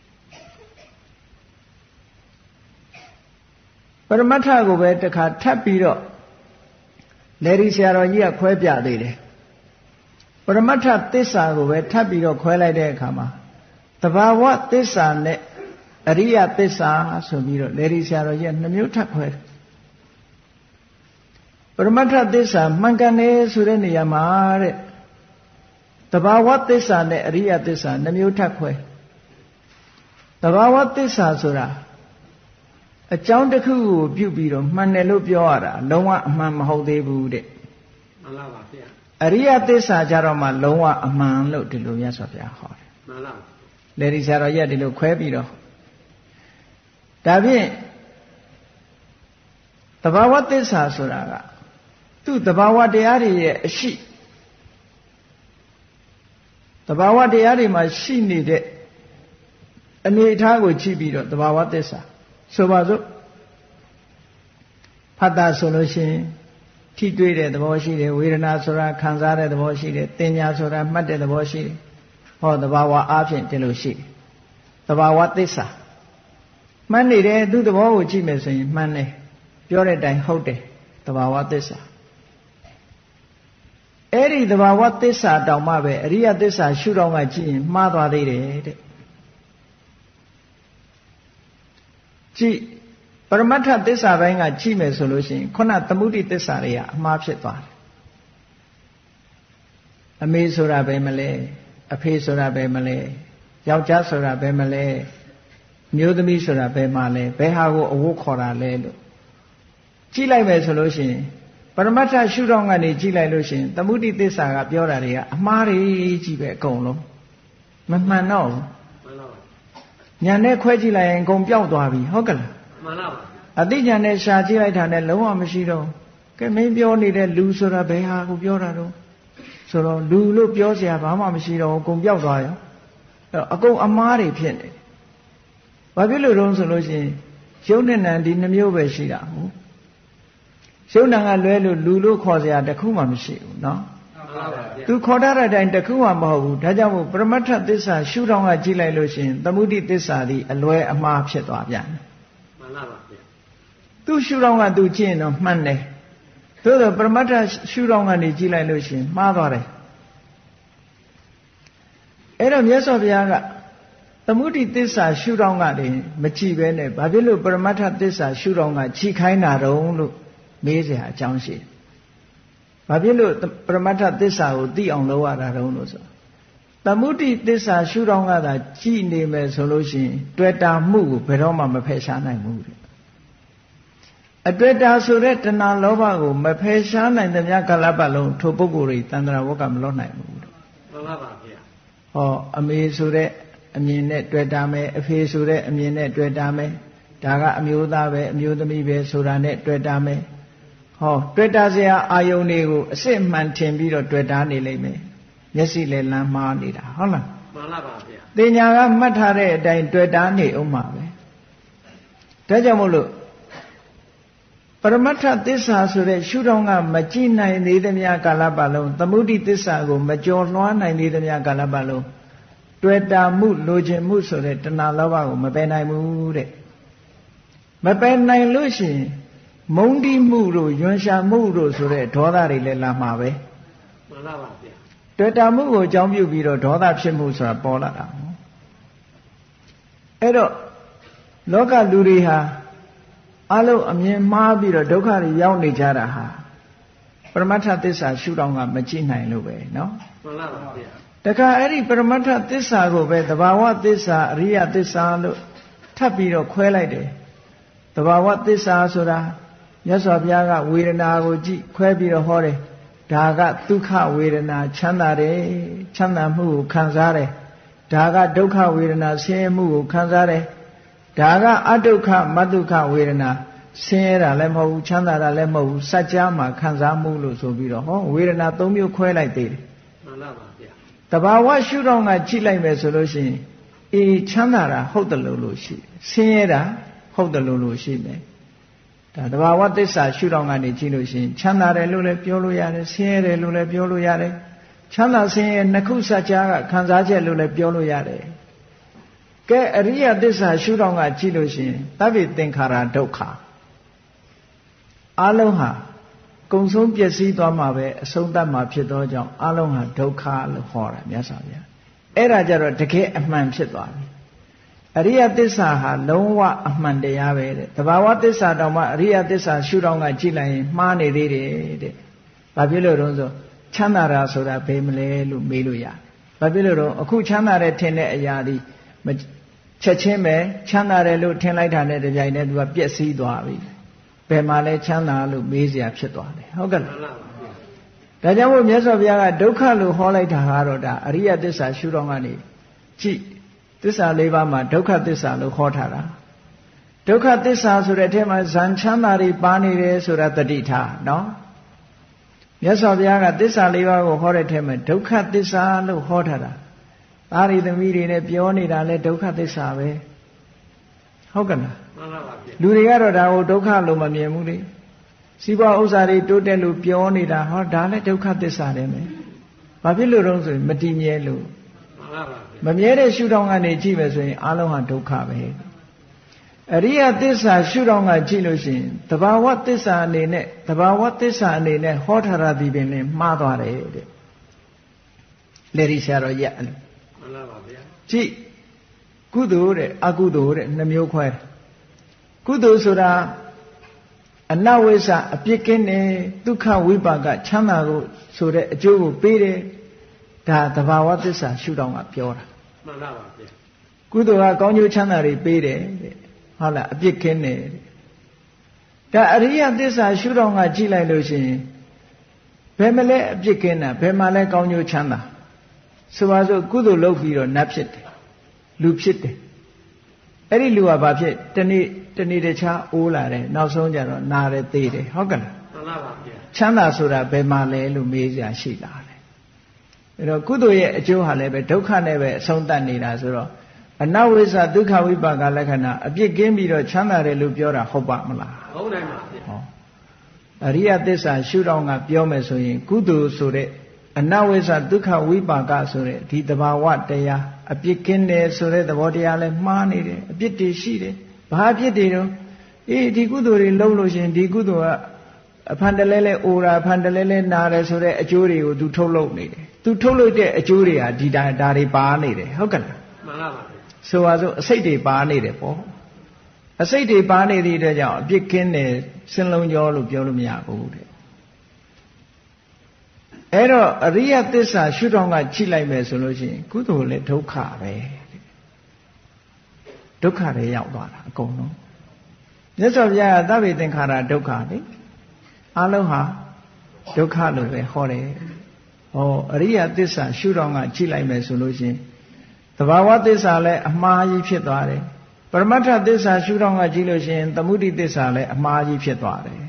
ပရမတ္ထကိုပဲတစ်ခါထပ်ပြီးတော့လေဒီဆရာတော်ကြီးကခွဲပြသေးတယ်ပရမတ္ထသစ္စာကိုပဲထပ်ပြီးတော့ခွဲလိုက်တဲ့အခါမှာတဘာဝသစ္စာနဲ့အရိယသစ္စာဆိုပြီးတော့လေဒီဆရာတော်ကြီးကနှမျိုးထပ်ခွဲတယ်ပရမတ္ထသစ္စာမှန်ကန်တယ်ဆိုတဲ့နေရာမှာတဲ့တဘာဝသစ္စာနဲ့အရိယသစ္စာနှမျိုးထပ်ခွဲတဘာဝသစ္စာဆိုတာအကြောင်းတစ်ခုကိုပြုပြီးတော့မှန်တယ်လို့ပြောရတာလုံးဝအမှန်မဟုတ်သေးဘူးတဲ့မှန်လားပါဗျာအရိယသစ္စာကြတော့မှလုံးဝအမှန်လို့ဒီလိုမြတ်စွာဘုရားဟောတယ်မှန်လားလေဒီဆရာတော်ကြီးကဒီလိုခွဲပြီးတော့ဒါဖြင့်တဘာဝသစ္စာဆိုတာကသူ့တဘာဝတရားတွေရဲ့အရှိတဘာဝတရားတွေမှာရှိနေတဲ့အနေအထားကိုကြည့်ပြီးတော့တဘာဝသစ္စာဆိုပါစို့ဖတ်တာဆိုလို့ရှိရင်ထိတွေ့တဲ့သဘောရှိတယ်ဝေဒနာဆိုတာခံစားတဲ့သဘောရှိတယ်တင်ညာဆိုတာမှတ်တဲ့သဘောရှိတယ်ဟောတဘာဝအားဖြင့်ဒီလိုရှိတယ်တဘာဝသစ္စာမှန်နေတယ်သူ့သဘောကိုကြည့်မယ်ဆိုရင်မှန်တယ်ပြောတဲ့အတိုင်းဟုတ်တယ်တဘာဝသစ္စာအဲ့ဒီသဘာဝသစ္စာတောင်မှပဲအရိယသစ္စာရှုထောင့်ကကြည့်ရင်မှားသွားသေးတယ်တဲ့ကြည့်ပရမတ္ထသစ္စာပိုင်းကကြည့်မယ်ဆိုလို့ရှိရင်ခုနသမုဒိသစ္စာတွေကအမှားဖြစ်သွားတယ်အမေဆိုတာပဲမလဲအဖေဆိုတာပဲမလဲယောက်ျားဆိုတာပဲမလဲမျိုးသမီးဆိုတာပဲမလဲဘယ်ဟာကိုအဝတ်ခေါ်တာလဲလို့ကြည့်လိုက်မယ်ဆိုလို့ရှိရင်ပရမတ္ထရှုထောင့်ကနေကြည့်လိုက်လို့ရှိရင်သမုဒိသစ္စာကပြောတာတွေကအမှားတွေကြီးပဲအကုန်လုံးမမှန်တော့ဘူးမှန်ပါပါညာနဲ့ခွဲကြည့်လိုက်ရင်အကုန်ပျောက်သွားပြီဟုတ်ကလားမှန်ပါပါအတိညာနဲ့ရှာကြည့်လိုက်တာနဲ့လုံးဝမရှိတော့ကဲမင်းပြောနေတဲ့လူဆိုတာဘယ်ဟာကိုပြောတာတော့ဆိုတော့လူလို့ပြောစရာဘာမှမရှိတော့အကုန်ပျောက်သွားရောအကုန်အမားတွေဖြစ်နေတယ်ဘာဖြစ်လို့တော့ဆိုလို့ရှိရင်ရုပ်နဲ့နာမ်ဒီနှမျိုးပဲရှိတာဟုတ်ရုပ်နာမ်ကလွဲလို့လူလို့ခေါ်စရာတခုမှမရှိဘူးเนาะသူခေါ်တတ်တဲ့အတိုင်းတခုမှမဟုတ်ဘူးဒါကြောင့်မို့ပရမတ္ထသစ္စာရှုထောင့်ကကြည့်လိုက်လို့ရှိရင်သမုဒိသစ္စာဒီအလွဲအမှားဖြစ်သွားပြန်တယ်မှန်ပါပါသူရှုထောင့်ကသူကြည့်ရင်တော့မှန်တယ်သို့သောပရမတ္ထရှုထောင့်ကနေကြည့်လိုက်လို့ရှိရင်မှားသွားတယ်အဲ့တော့မြတ်စွာဘုရားကသမုဒိသစ္စာရှုထောင့်ကတည်းမကြည့်ပဲနဲ့ဘာဖြစ်လို့ပရမတ္ထသစ္စာရှုထောင့်ကကြည့်ခိုင်းတာတုံးလို့မေးစရာအကြောင်းရှိတယ်။ဘာဖြစ်လို့ပရမတ္ထသစ္စာကိုသိအောင်လုပ်ရတာတုံးလို့ဆိုသမုဒိသစ္စာရှုထောင့်ကသာကြည့်နေမယ်ဆိုလို့ရှိရင်တွေ့တာမှုကိုဘယ်တော့မှမဖယ်ရှားနိုင်ဘူးတဲ့အတွေ့တာဆိုတဲ့တဏှာလောဘကိုမဖယ်ရှားနိုင်တဲ့များကာလပတ်လုံးထိုပုဂ္ဂိုလ်တွေတန်ត្រာဝကမလွတ်နိုင်ဘူးတဲ့မှန်ပါပါဗျာဟောအမေဆိုတဲ့အမြင်နဲ့တွေ့တာမယ်အဖေဆိုတဲ့အမြင်နဲ့တွေ့တာမယ်ဒါကအမျိုးသားပဲအမျိုးသမီးပဲဆိုတာနဲ့တွေ့တာမယ်ဟောတွေ့တာစရာအာယုန်တွေကိုအစစ်မှန်ထင်ပြီးတော့တွေ့တာနေလိမ့်မယ်မျက်စိလည်းလမ်းမှားနေတာဟုတ်လားမှန်ပါပါဗျာတင်ညာကမှတ်ထားတဲ့အတိုင်းတွေ့တာနေအောင်ပါပဲဒါကြောင့်မို့လို့ပရမတ္ထသစ္စာဆိုတဲ့ရှုထောင့်ကမကြည့်နိုင်သေးသမျှကာလပတ်လုံးသမုဒိသစ္စာကိုမကျော်လွှားနိုင်သေးသမျှကာလပတ်လုံးတွေ့တာမှုလိုချင်မှုဆိုတဲ့တဏှာလောဘကိုမပယ်နိုင်ဘူးတဲ့မပယ်နိုင်လို့ရှိရင်မုန်းတိမှုတို့ယွန်ရှာမှုတို့ဆိုတဲ့ဒေါသတွေလည်းလာမှာပဲမှန်ပါပါဗျာတွေ့တာမှုကိုအကြောင်းပြုပြီးတော့ဒေါသဖြစ်မှုဆိုတာပေါ်လာတာအဲ့တော့လောကလူတွေဟာအလုံးအမြင်မှားပြီးတော့ဒုက္ခတွေရောက်နေကြတာဟာပရမတ္ထသစ္စာရှုထောင့်ကမကြည့်နိုင်လို့ပဲเนาะမှန်ပါပါဗျာတခါအဲ့ဒီပရမတ္ထသစ္စာကိုပဲသဘာဝသစ္စာအရိယသစ္စာလို့ထပ်ပြီးတော့ခွဲလိုက်တယ်သဘာဝသစ္စာဆိုတာမြတ်စွာဘုရားကဝေဒနာကိုကြည့်ခွဲပြီးတော့ဟောတယ်ဒါကဒုက္ခဝေဒနာချမ်းသာတယ်ချမ်းသာမှုကိုခံစားတယ်ဒါကဒုက္ခဝေဒနာဆင်းရဲမှုကိုခံစားတယ်ဒါကအဒုက္ခမဒုက္ခဝေဒနာဆင်းရဲတာလည်းမဟုတ်ဘူးချမ်းသာတာလည်းမဟုတ်ဘူးစัจ जा မှာခံစားမှုလို့ဆိုပြီးတော့ဟောဝေဒနာ၃မျိုးခွဲလိုက်သေးတယ်မှန်ပါပါဗျာတဘာဝရှုထောင့်ကကြည့်လိုက်မယ်ဆိုလို့ရှိရင်အေးချမ်းသာတာဟုတ်တယ်လို့လို့ရှိဆင်းရဲတာဟုတ်တယ်လို့လို့ရှိမယ်ဒါတဘာဝသစ္စာရှုထောင့်ကနေကြည့်လို့ရှိရင်ချမ်းသာတယ်လို့လည်းပြောလို့ရတယ်ဆင်းရဲတယ်လို့လည်းပြောလို့ရတယ်ချမ်းသာဆင်းရဲနှစ်ခုစัจ जा ကခံစားချက်လို့လည်းပြောလို့ရတယ်ကဲအရိယသစ္စာရှုထောင့်ကကြည့်လို့ရှိရင်သဗ္ဗေသင်္ခါရဒုက္ခအလုံးဟာကုံဆုံးပျက်စီးသွားမှာပဲအဆုံးသတ်မှာဖြစ်သောကြောင့်အလုံးဟာဒုက္ခလို့ဟောတာမြတ်စွာဘုရားအဲ့ဒါကြတော့တကယ်အမှန်ဖြစ်သွားပြီအရိယသစ္စာဟာလုံးဝအမှန်တရားပဲတဲ့တဘာဝသစ္စာတောင်မှအရိယသစ္စာရှုထောင့်ကကြည့်လိုက်ရင်မှားနေသေးတယ်တဲ့ဘာဖြစ်လို့တော့ဆိုချမ်းသာတာဆိုတာဘယ်မလဲလို့မေးလို့ရတယ်ဘာဖြစ်လို့တော့အခုချမ်းသာတဲ့ထင်တဲ့အရာဒီချက်ချင်းပဲချမ်းသာတယ်လို့ထင်လိုက်တာနဲ့တပြိုင်တည်းသူကပျက်စီးသွားပြီဘယ်မှာလဲချမ်းသာလို့မေးစရာဖြစ်သွားတယ်ဟုတ်ကဲ့လားဒါကြောင့်မို့မြတ်စွာဘုရားကဒုက္ခလို့ဟောလိုက်တာကတော့ဒါအရိယသစ္စာရှုထောင့်ကနေကြည့်သစ္စာလေးပါးမှာဒုက္ခသစ္စာလို့ခေါ်ထားတာဒုက္ခသစ္စာဆိုတဲ့အထက်မှာဇန်ချမ်းသာတွေပါနေတယ်ဆိုတာတတိထားနော်မြတ်စွာဘုရားကသစ္စာလေးပါးကိုဟောတဲ့ထဲမှာဒုက္ခသစ္စာလို့ဟောထားတာသားရီသမီးတွေနဲ့ပြောနေတာလဲဒုက္ခသစ္စာပဲဟုတ်ကဲ့လားမှန်ပါပါဗျာလူတွေကတော့ဒါကိုဒုက္ခလို့မမြင်ဘူးလေစီးပွားဥစ္စာတွေတိုးတက်လို့ပြောနေတာဟောဒါလည်းဒုက္ခသစ္စာတယ်မယ်ဘာဖြစ်လို့တော့ဆိုရင်မတည်မြဲလို့မှန်ပါပါမမြဲတဲ့ရှုထောင့်ကနေကြည့်မယ်ဆိုရင်အလုံးဟာဒုက္ခပဲအရိယသစ္စာရှုထောင့်ကကြည့်လို့ရှိရင်တဘာဝသစ္စာအနေနဲ့တဘာဝသစ္စာအနေနဲ့ဟောထားတာဒီပင်လည်းမှားသွားတယ်တဲ့လေဒီဆရာတော်ရဲ့မှန်လားပါဗျာကြည့်ကုသိုလ်တဲ့အကုသိုလ်တဲ့နှမျိုးခွဲကုသိုလ်ဆိုတာအနဝိဇ္ဇအပြစ်ကင်းတယ်ဒုက္ခဝိပါကချမ်းသာကိုဆိုတဲ့အကျိုးကိုပေးတယ်ဒါသဘာဝသစ္စာရှုထောင့်ကပြောတာမှန်လားပါဗျာကုသိုလ်ကကောင်းကျိုးချမ်းသာတွေပေးတယ်တဲ့ဟုတ်လားအပြစ်ကင်းတယ်ဒါအရိယသစ္စာရှုထောင့်ကကြည့်လိုက်လို့ရှိရင်ဘယ်မလဲအပြစ်ကင်းတာဘယ်မှာလဲကောင်းကျိုးချမ်းသာဆိုပါစို့ကုသိုလ်လုပ်ပြီးတော့နတ်ဖြစ်တယ်လူဖြစ်တယ်အဲ့ဒီလူကဘာဖြစ်တနေ့တနေ့တခြားအိုးလာတယ်နောက်ဆုံးကျတော့နာတယ်သေတယ်ဟုတ်ကဲ့လားမှန်ပါပါဗျာချမ်းသာဆိုတာဘယ်မှာလဲလို့မေးကြရှိလာတယ်အဲ့တော့ကုသိုလ်ရဲ့အကျိုးဟာလည်းပဲဒုက္ခနဲ့ပဲအဆုံးသတ်နေတာဆိုတော့အနဝိဇ္ဇဒုက္ခဝိပါကလက္ခဏာအပြစ်ကင်းပြီးတော့ချမ်းသာတယ်လို့ပြောတာဟုတ်ပါမလားဟုတ်နိုင်ပါဗျာဟောအရိယသစ္စာရှုထောင့်ကပြောမယ်ဆိုရင်ကုသိုလ်ဆိုတဲ့အနဝိဇ္ဇဒုက္ခဝိပါကဆိုတဲ့ဒီသဘာဝတရားအပြစ်ကင်းတယ်ဆိုတဲ့သဘောတရားလဲမှားနေတယ်အပြစ်တွေရှိတယ်ဘာအပြစ်တွေတော့အေးဒီကုသိုလ်တွေလုပ်လို့ရှင်ဒီကုသိုလ်ကအဖန်တလဲလဲအိုရာအဖန်တလဲလဲနာတယ်ဆိုတဲ့အကျိုးတွေကိုသူထုတ်လုပ်နေတယ်သူထုတ်လုပ်တဲ့အကျိုးတွေဟာဒီဒါဒါတွေပါနေတယ်ဟုတ်ကဲ့လားမှန်ပါပါဆိုပါစို့အစိတ်တွေပါနေတယ်ပေါ့အစိတ်တွေပါနေသည့်အတွက်ကြောင့်အပြစ်ကင်းတယ်စင်လုံးကြောလို့ပြောလို့မရဘူးတဲ့အဲ့တော့အရိယသစ္စာရှုထောင့်ကကြည့်လိုက်မယ်ဆိုလို့ရှိရင်ကုသိုလ်လည်းဒုက္ခပဲဒုက္ခတွေရောက်သွားတာအကုန်လုံးမြတ်စွာဘုရားကသဗ္ဗေသင်္ခါရဒုက္ခလေအလုံးဟာဒုက္ခလို့ပဲဟောတယ်ဟောအရိယသစ္စာရှုထောင့်ကကြည့်လိုက်မယ်ဆိုလို့ရှိရင်သဘာဝသစ္စာလည်းအမှားကြီးဖြစ်သွားတယ်ပရမတ္ထသစ္စာရှုထောင့်ကကြည့်လို့ရှိရင်သမုဒိသစ္စာလည်းအမှားကြီးဖြစ်သွားတယ်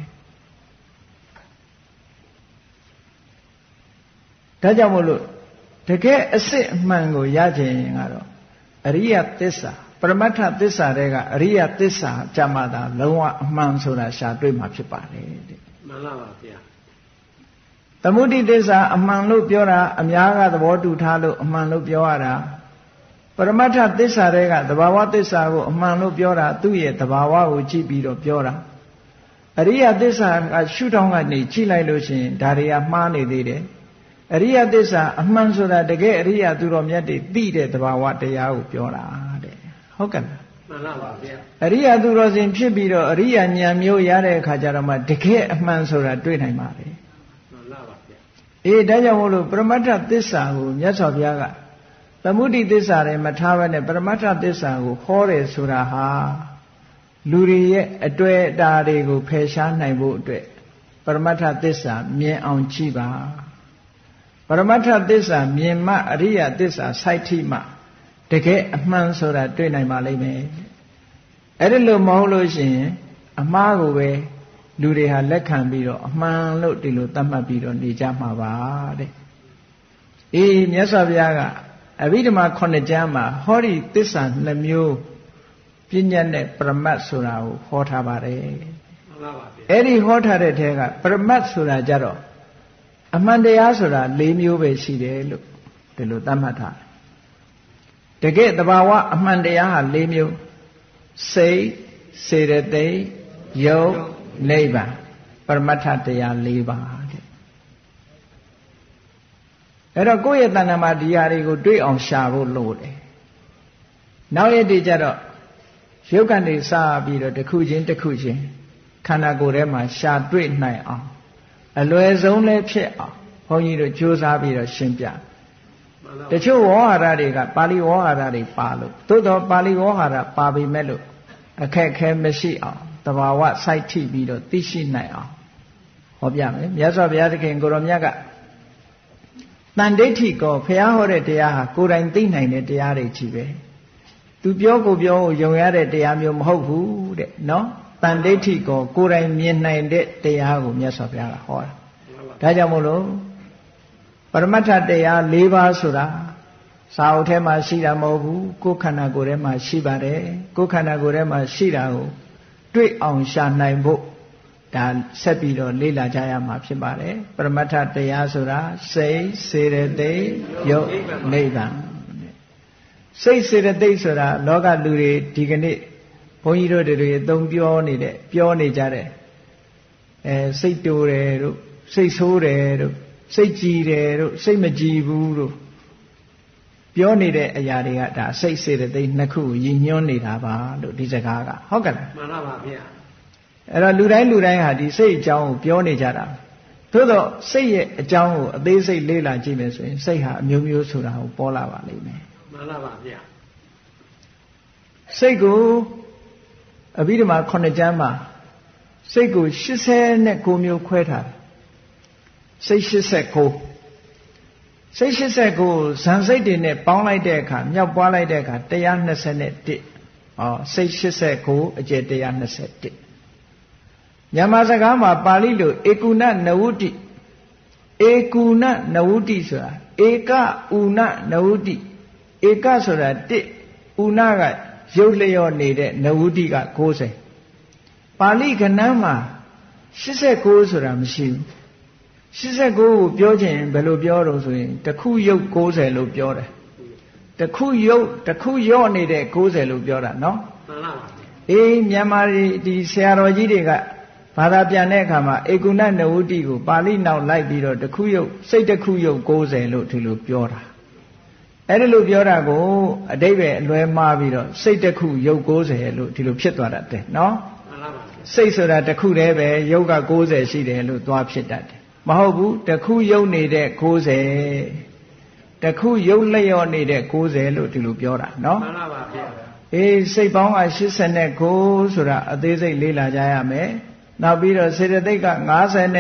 ဒါကြောင့်မို့လို့တကယ်အစစ်အမှန်ကိုရခြင်းကတော့အရိယသစ္စာပရမတ္ထသစ္စာတွေကအရိယသစ္စာကြမှာသာလုံးဝအမှန်ဆိုတာရှာတွေ့မှာဖြစ်ပါတယ်တဲ့မှန်လားပါဗျာသမုဒိသစ္စာအမှန်လို့ပြောတာအများကသဘောတူထားလို့အမှန်လို့ပြောရတာပရမတ္ထသစ္စာတွေကသဘာဝသစ္စာကိုအမှန်လို့ပြောတာသူ့ရဲ့သဘာဝကိုကြည့်ပြီးတော့ပြောတာအရိယသစ္စာကရှုထောင့်ကနေကြည့်လိုက်လို့ရှိရင်ဒါတွေကမှားနေသေးတယ်အရိယသစ္စာအမှန်ဆိုတာတကယ်အရိယသူတော်မြတ်တွေသိတဲ့သဘာဝတရားကိုပြောတာတဲ့ဟုတ်ကဲ့လားမှန်ပါဗျာအရိယသူတော်စင်ဖြစ်ပြီးတော့အရိယဉာဏ်မျိုးရတဲ့အခါကျတော့မှတကယ်အမှန်ဆိုတာတွေ့နိုင်ပါလေမှန်ပါဗျာအေးဒါကြောင့်မို့လို့ပရမတ္ထသစ္စာကိုမြတ်စွာဘုရားကသမုဒိသစ္စာတွေမထားဘဲနဲ့ပရမတ္ထသစ္စာကိုဟောတယ်ဆိုတာဟာလူတွေရဲ့အတွေ့အတာတွေကိုဖယ်ရှားနိုင်ဖို့အတွက်ပရမတ္ထသစ္စာမြင်အောင်ကြည့်ပါပရမတ္ထသစ္စာမြင်မှအရိယသစ္စာစိုက်ထိမှတကယ်အမှန်ဆိုတာတွေ့နိုင်ပါလိမ့်မယ်အဲ့ဒါလို့မဟုတ်လို့ရှိရင်အမှားကိုပဲလူတွေဟာလက်ခံပြီးတော့အမှန်လို့ဒီလိုသတ်မှတ်ပြီးတော့နေကြမှာပါတဲ့အေးမြတ်စွာဘုရားကအဘိဓမ္မာခုနှစ်ကျမ်းမှာဟောဒီသစ္စာနှမျိုးပညာနဲ့ပရမတ်ဆိုတာကိုဟောထားပါတယ်မှန်ပါပါအဲ့ဒီဟောထားတဲ့ထဲကပရမတ်ဆိုတာကြတော့အမှန်တရားဆိုတာ၄မျိုးပဲရှိတယ်လို့ဒီလိုသတ်မှတ်ထားတယ်တကယ်တဘာဝအမှန်တရားဟာ၄မျိုးစိတ်စေတသိက်ယုတ်နိဗ္ဗာန်ပရမတ္ထတရား၄ပါးတဲ့အဲ့တော့ကိုယ့်ရဲ့တဏ္ဍာမှာဒီဟာတွေကိုတွေ့အောင်ရှာဖို့လိုတယ်နောက်ရည်တည်ကြတော့ရုပ်ကနေစပြီးတော့တစ်ခုချင်းတစ်ခုချင်းခန္ဓာကိုယ်ထဲမှာရှာတွေ့နိုင်အောင်အလွယ်ဆုံးလည်းဖြစ်အောင်ဘုန်းကြီးတို့ကြိုးစားပြီးတော့ရှင်းပြတချို့ဝေါဟာရတွေကပါဠိဝေါဟာရတွေပါလို့သို့တော့ပါဠိဝေါဟာရပါပေမဲ့လို့အခက်ခဲမရှိအောင်တဘာဝစိုက်ထိပြီးတော့သိရှိနိုင်အောင်ဟောပြမယ်မြတ်စွာဘုရားသခင်ကိုရောမြတ်ကတန်ဒိဋ္ဌိကောဘုရားဟောတဲ့တရားဟာကိုယ်တိုင်သိနိုင်တဲ့တရားတွေကြီးပဲသူပြောကိုပြောကိုယုံရတဲ့တရားမျိုးမဟုတ်ဘူးတဲ့နော်တန်ဒိဋ္ဌိကောကိုယ်တိုင်မြင်နိုင်တဲ့တရားကိုမြတ်စွာဘုရားကဟောတာဒါကြောင့်မို့လို့ပရမတ္ထတရား၄ပါးဆိုတာစာအုပ်ထဲမှာရှိတာမဟုတ်ဘူးကိုယ်ခန္ဓာကိုယ်ထဲမှာရှိပါတယ်ကိုယ်ခန္ဓာကိုယ်ထဲမှာရှိတာကိုတွေ့အောင်ရှာနိုင်ဖို့ဒါဆက်ပြီးတော့လေ့လာကြရမှာဖြစ်ပါတယ်ပရမတ္ထတရားဆိုတာစိတ်စေတသိက်ယုတ်နိဗ္ဗာန်စိတ်စေတသိက်ဆိုတာလောကလူတွေဒီကနေ့ဘုန်းကြီးတို့တွေအသုံးပြောနေတဲ့ပြောနေကြတဲ့အဲစိတ်တိုးတယ်တို့စိတ်ဆိုးတယ်တို့စိတ်ကြည်တယ်တို့စိတ်မကြည်ဘူးတို့ပြောနေတဲ့အရာတွေကဒါစိတ်စေတသိက်နှစ်ခုကိုရည်ညွှန်းနေတာပါလို့ဒီစကားကဟုတ်ကဲ့လားမှန်ပါပါဗျာအဲ့တော့လူတိုင်းလူတိုင်းဟာဒီစိတ်အကြောင်းကိုပြောနေကြတာသို့တော့စိတ်ရဲ့အကြောင်းကိုအသေးစိတ်လေ့လာကြည့်မယ်ဆိုရင်စိတ်ဟာအမျိုးမျိုးဆိုတာကိုပေါ်လာပါလိမ့်မယ်မှန်ပါပါဗျာစိတ်ကိုအဘိဓမ္မာခုနှစ်ကျမ်းမှာစိတ်ကို၈၉မျိုးခွဲထားတယ်စိတ်၈၉စိတ်၈၉ဇန်စိတ်တွေနဲ့ပေါင်းလိုက်တဲ့အခါမြောက်ပွားလိုက်တဲ့အခါ၁၂၁ဟောစိတ်၈၉အကျယ်၁၂၁မြန်မာစကားမှာပါဠိလိုဧကုဏနဝုတိဧကုဏနဝုတိဆိုတာဧကဥဏနဝုတိဧကဆိုတာ၁ဥဏကရုပ်လျော့နေတဲ့နဝုတိက၉၀ပါဠိကဏ္ဍမှာ၈၉ဆိုတာမရှိဘူး၈၉ကိုပြောခြင်းဘယ်လိုပြောတော့ဆိုရင်တစ်ခုရုပ်၉၀လို့ပြောတယ်တစ်ခုရုပ်တစ်ခုရော့နေတဲ့၉၀လို့ပြောတာနော်မှန်ပါပါအေးမြန်မာဒီဆရာတော်ကြီးတွေကဘာသာပြန်တဲ့အခါမှာဧကုဏနဝုတိကိုပါဠိနောက်လိုက်ပြီးတော့တစ်ခုရုပ်စိတ်တစ်ခုရုပ်၉၀လို့ဒီလိုပြောတာအဲ့ဒီလိုပြောတာကိုအတိပ္ပယ်အလွဲမှားပြီးတော့စိတ်တစ်ခုရုပ်၉၀လို့ဒီလိုဖြစ်သွားတတ်တယ်နော်မှန်ပါပါစိတ်ဆိုတာတစ်ခုတည်းပဲရုပ်က၉၀ရှိတယ်လို့သွားဖြစ်တတ်တယ်မဟုတ်ဘူးတစ်ခုရုပ်နေတဲ့၉၀တစ်ခုရုပ်လျော့နေတဲ့၉၀လို့ဒီလိုပြောတာနော်မှန်ပါပါဗျာအေးစိတ်ပေါင်းက၈၉ဆိုတာအသေးစိတ်လေ့လာကြရမယ်နောက်ပြီးတော့စေတသိက်က၅၂ ၅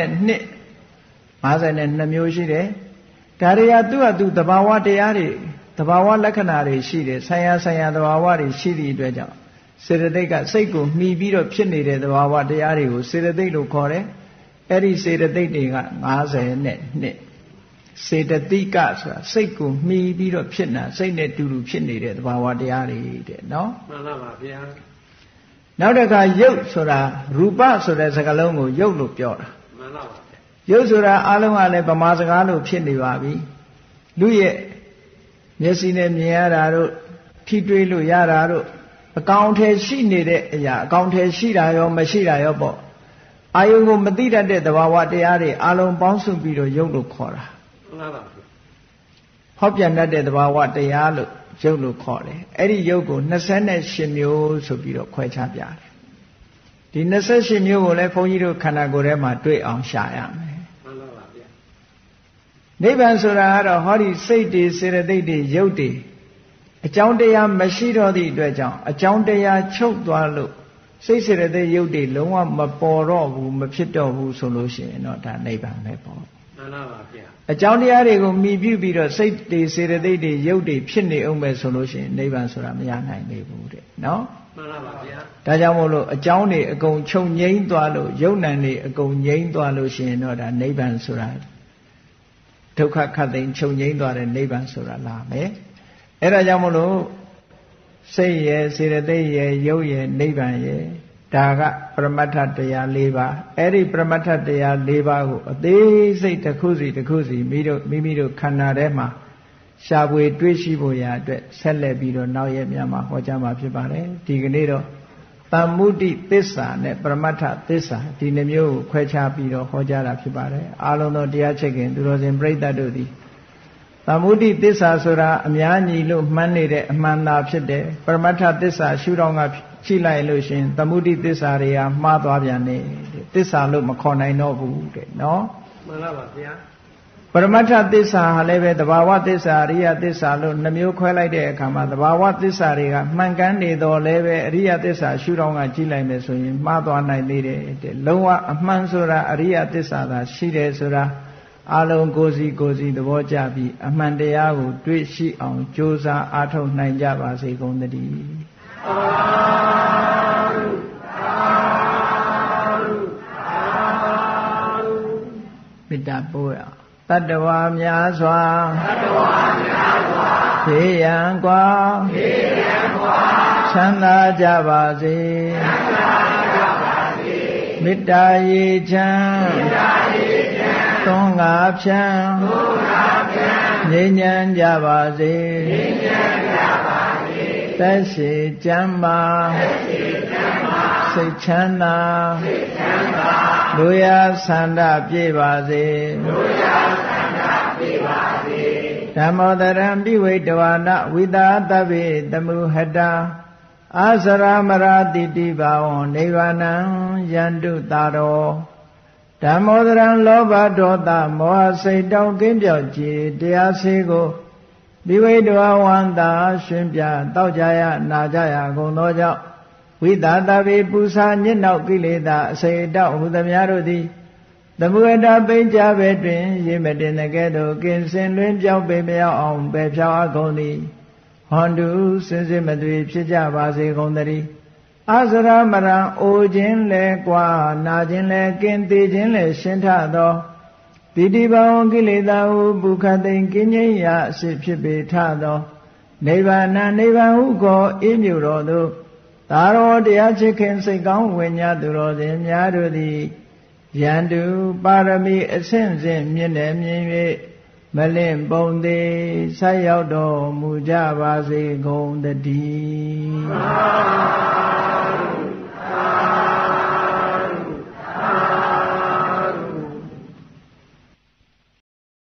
၂မျိုးရှိတယ်ဒါတွေကသူ့အတူသဘာဝတရားတွေသဘာဝလက္ခဏာတွေရှိတယ်ဆံရဆံရသဘာဝတွေရှိသည့်အတွက်ကြောင့်စေတသိက်ကစိတ်ကိုမှီပြီးတော့ဖြစ်နေတဲ့သဘာဝတရားတွေကိုစေတသိက်လို့ခေါ်တယ်အဲ့ဒီစေတသိက်တွေက၅၂စေတသိကဆိုတာစိတ်ကိုမှီပြီးတော့ဖြစ်နေတာစိတ်နဲ့တူတူဖြစ်နေတဲ့သဘာဝတရားတွေတဲ့နော်မှန်ပါပါဗျာနောက်တစ်ခါယုတ်ဆိုတာရူပဆိုတဲ့စကားလုံးကိုယုတ်လို့ပြောတာမှန်ပါပါယုတ်ဆိုတာအလုံးကလည်းဗမာစကားလို့ဖြစ်နေပါပြီလူရဲ့မျက်စိနဲ့မြင်ရတာတို့ထိတွေ့လို့ရတာတို့အကောင်အထည်ရှိနေတဲ့အရာအကောင်အထည်ရှိတာရောမရှိတာရောပေါ့အာယုံကိုမသိတတ်တဲ့သဘာဝတရားတွေအလုံးပေါင်းစုပြီးတော့ယုတ်လို့ခေါ်တာမှန်ပါပါဟောပြန်တတ်တဲ့သဘာဝတရားလို့ယုတ်လို့ခေါ်တယ်အဲ့ဒီယုတ်ကို၂၈မျိုးဆိုပြီးတော့ခွဲခြားပြတယ်ဒီ၂၈မျိုးကိုလည်းဘုန်းကြီးတို့ခန္ဓာကိုယ်ထဲမှာတွေ့အောင်ရှာရမယ်မှန်ပါပါဗျာနိဗ္ဗာန်ဆိုတာကတော့ဟောဒီစိတ်တွေစေတသိက်တွေယုတ်တွေအကြောင်းတရားမရှိတော့သည့်အတွက်ကြောင့်အကြောင်းတရားချုပ်သွားလို့စိတ်စေတသိက်ယုတ်တွေလုံးဝမပေါ်တော့ဘူးမဖြစ်တော့ဘူးဆိုလို့ရှိရင်တော့ဒါနိဗ္ဗာန်ပဲပေါ့မှန်ပါပါဗျာအကြောင်းတရားတွေကိုမှီပြုပြီးတော့စိတ်တွေစေတသိက်တွေယုတ်တွေဖြစ်နေအောင်ပဲဆိုလို့ရှိရင်နိဗ္ဗာန်ဆိုတာမရနိုင်သေးဘူးတဲ့နော်မှန်ပါပါဗျာဒါကြောင့်မို့လို့အကြောင်းတွေအကုန်ချုပ်ငြိမ်းသွားလို့ယုတ်နံတွေအကုန်ငြိမ်းသွားလို့ရှိရင်တော့ဒါနိဗ္ဗာန်ဆိုတာဒုက္ခခတ်သိမ်းချုပ်ငြိမ်းသွားတဲ့နိဗ္ဗာန်ဆိုတာလာမယ်အဲ့ဒါကြောင့်မို့လို့စိတ်ရဲ့စေတသိက်ရဲ့ယုတ်ရဲ့နိဗ္ဗာန်ရဲ့ဒါကပရမတ္ထတရား၄ပါးအဲ့ဒီပရမတ္ထတရား၄ပါးကိုအသေးစိတ်တစ်ခုစီတစ်ခုစီမိတို့မိမိတို့ခန္ဓာထဲမှာရှားပွေတွေးရှိဖို့ရာအတွက်ဆက်လက်ပြီးတော့နောက်ရက်များမှာဟောကြားမှာဖြစ်ပါတယ်ဒီကနေ့တော့သမ္မုဒိသစ္စာနဲ့ပရမတ္ထသစ္စာဒီနှမျိုးကိုခွဲခြားပြီးတော့ဟောကြားတာဖြစ်ပါတယ်အားလုံးသောတရားချက်ခင်သူတော်စင်ပြိဿတ်တို့သည်သမ္မုဒိသစ္စာဆိုတာအများကြီးလို့မှန်းနေတဲ့အမှန်သာဖြစ်တယ်ပရမတ္ထသစ္စာရှုထောင့်ကကြည့်လိုက်လို့ရှင်သမုဒိသစ္စာတွေဟာမှားသွားပြန်တယ်သစ္စာလို့မခေါ်နိုင်တော့ဘူးတဲ့နော်မှန်ပါပါဗျာပရမတ္ထသစ္စာဟာလည်းပဲသဘာဝသစ္စာအရိယသစ္စာလို့နှမျိုးခွဲလိုက်တဲ့အခါမှာသဘာဝသစ္စာတွေကမှန်ကန်နေတော့လည်းပဲအရိယသစ္စာရှုထောင့်ကကြည့်လိုက်မယ်ဆိုရင်မှားသွားနိုင်သေးတယ်တဲ့လုံးဝအမှန်ဆိုတာအရိယသစ္စာသာရှိတယ်ဆိုတာအလုံးကိုယ်စီကိုယ်စီသဘောကျပြီးအမှန်တရားကိုတွေ့ရှိအောင်ကြိုးစားအားထုတ်နိုင်ကြပါစေကုန်သတည်းအာရုအာရုအာရုမေတ္တာပို့ရတတ္တဝါများစွာတတ္တဝါများစွာဘေးရန်ကွာဘေးရန်ကွာချမ်းသာကြပါစေချမ်းသာကြပါစေမေတ္တာရေချမ်းမေတ္တာရေချမ်းသွန်ငါဖြန်းသွန်ငါဖြန်းငြိမ်းချမ်းကြပါစေငြိမ်းချမ်းကြပါစေသက်ရှိကျမ်းမာစိတ်ချမ်းသာလူရဆန္ဒပြေပါစေဓမ္မောတရံပိဝိတဝါနဝိသာတဗ္ဗေတမုဟတာအာစရမရာတိတိဘာဝံနိဗ္ဗာနံယန္တုတာရောဓမ္မောတရံလောဘဒေါသမောဟစိတ်တောင်းကင်းပြောက်ကြည်တရားစေကိုပိဝိတဝါဝန္တာရှင်ပြတောက်ကြရနာကြရကုန်သောကြောင့်ဝိသာတဗ္ဗေပူဇာညစ်နောက်ကိလေသာအစေတောက်ဟူသမျှတို့သည်သမုဒ္ဒပိဉ္ကြပဲတွင်ရေမတင်တဲ့ကဲ့သို့ကင်းစင်လွင်ပြောင်းပေမရောက်အောင်ပဲဖြောင်းအပ်ကုန်သည်ဟွန်တုစင်စစ်မသွေဖြစ်ကြပါစေကုန်သတည်းအာစရမရံအိုခြင်းလဲကွာနာခြင်းလဲကင်းသေးခြင်းလဲရှင်းထသောတိတိဘဝကိလေသာဟုပုခသိင်ကင်းငြိမ်းရာအစစ်ဖြစ်ပေထသောနိဗ္ဗာန်နိဗ္ဗာန်ဟုခေါ်အေးမြူတော်သို့သာရောတရားချစ်ခင်စိတ်ကောင်းဝိညာသူတော်စင်များတို့သည်ယန္တုပါရမီအဆင့်ဆင့်မြင့်တယ်မြင်၍မလင့်ပုံသေးဆက်ရောက်တော်မူကြပါစေကုန်တည်း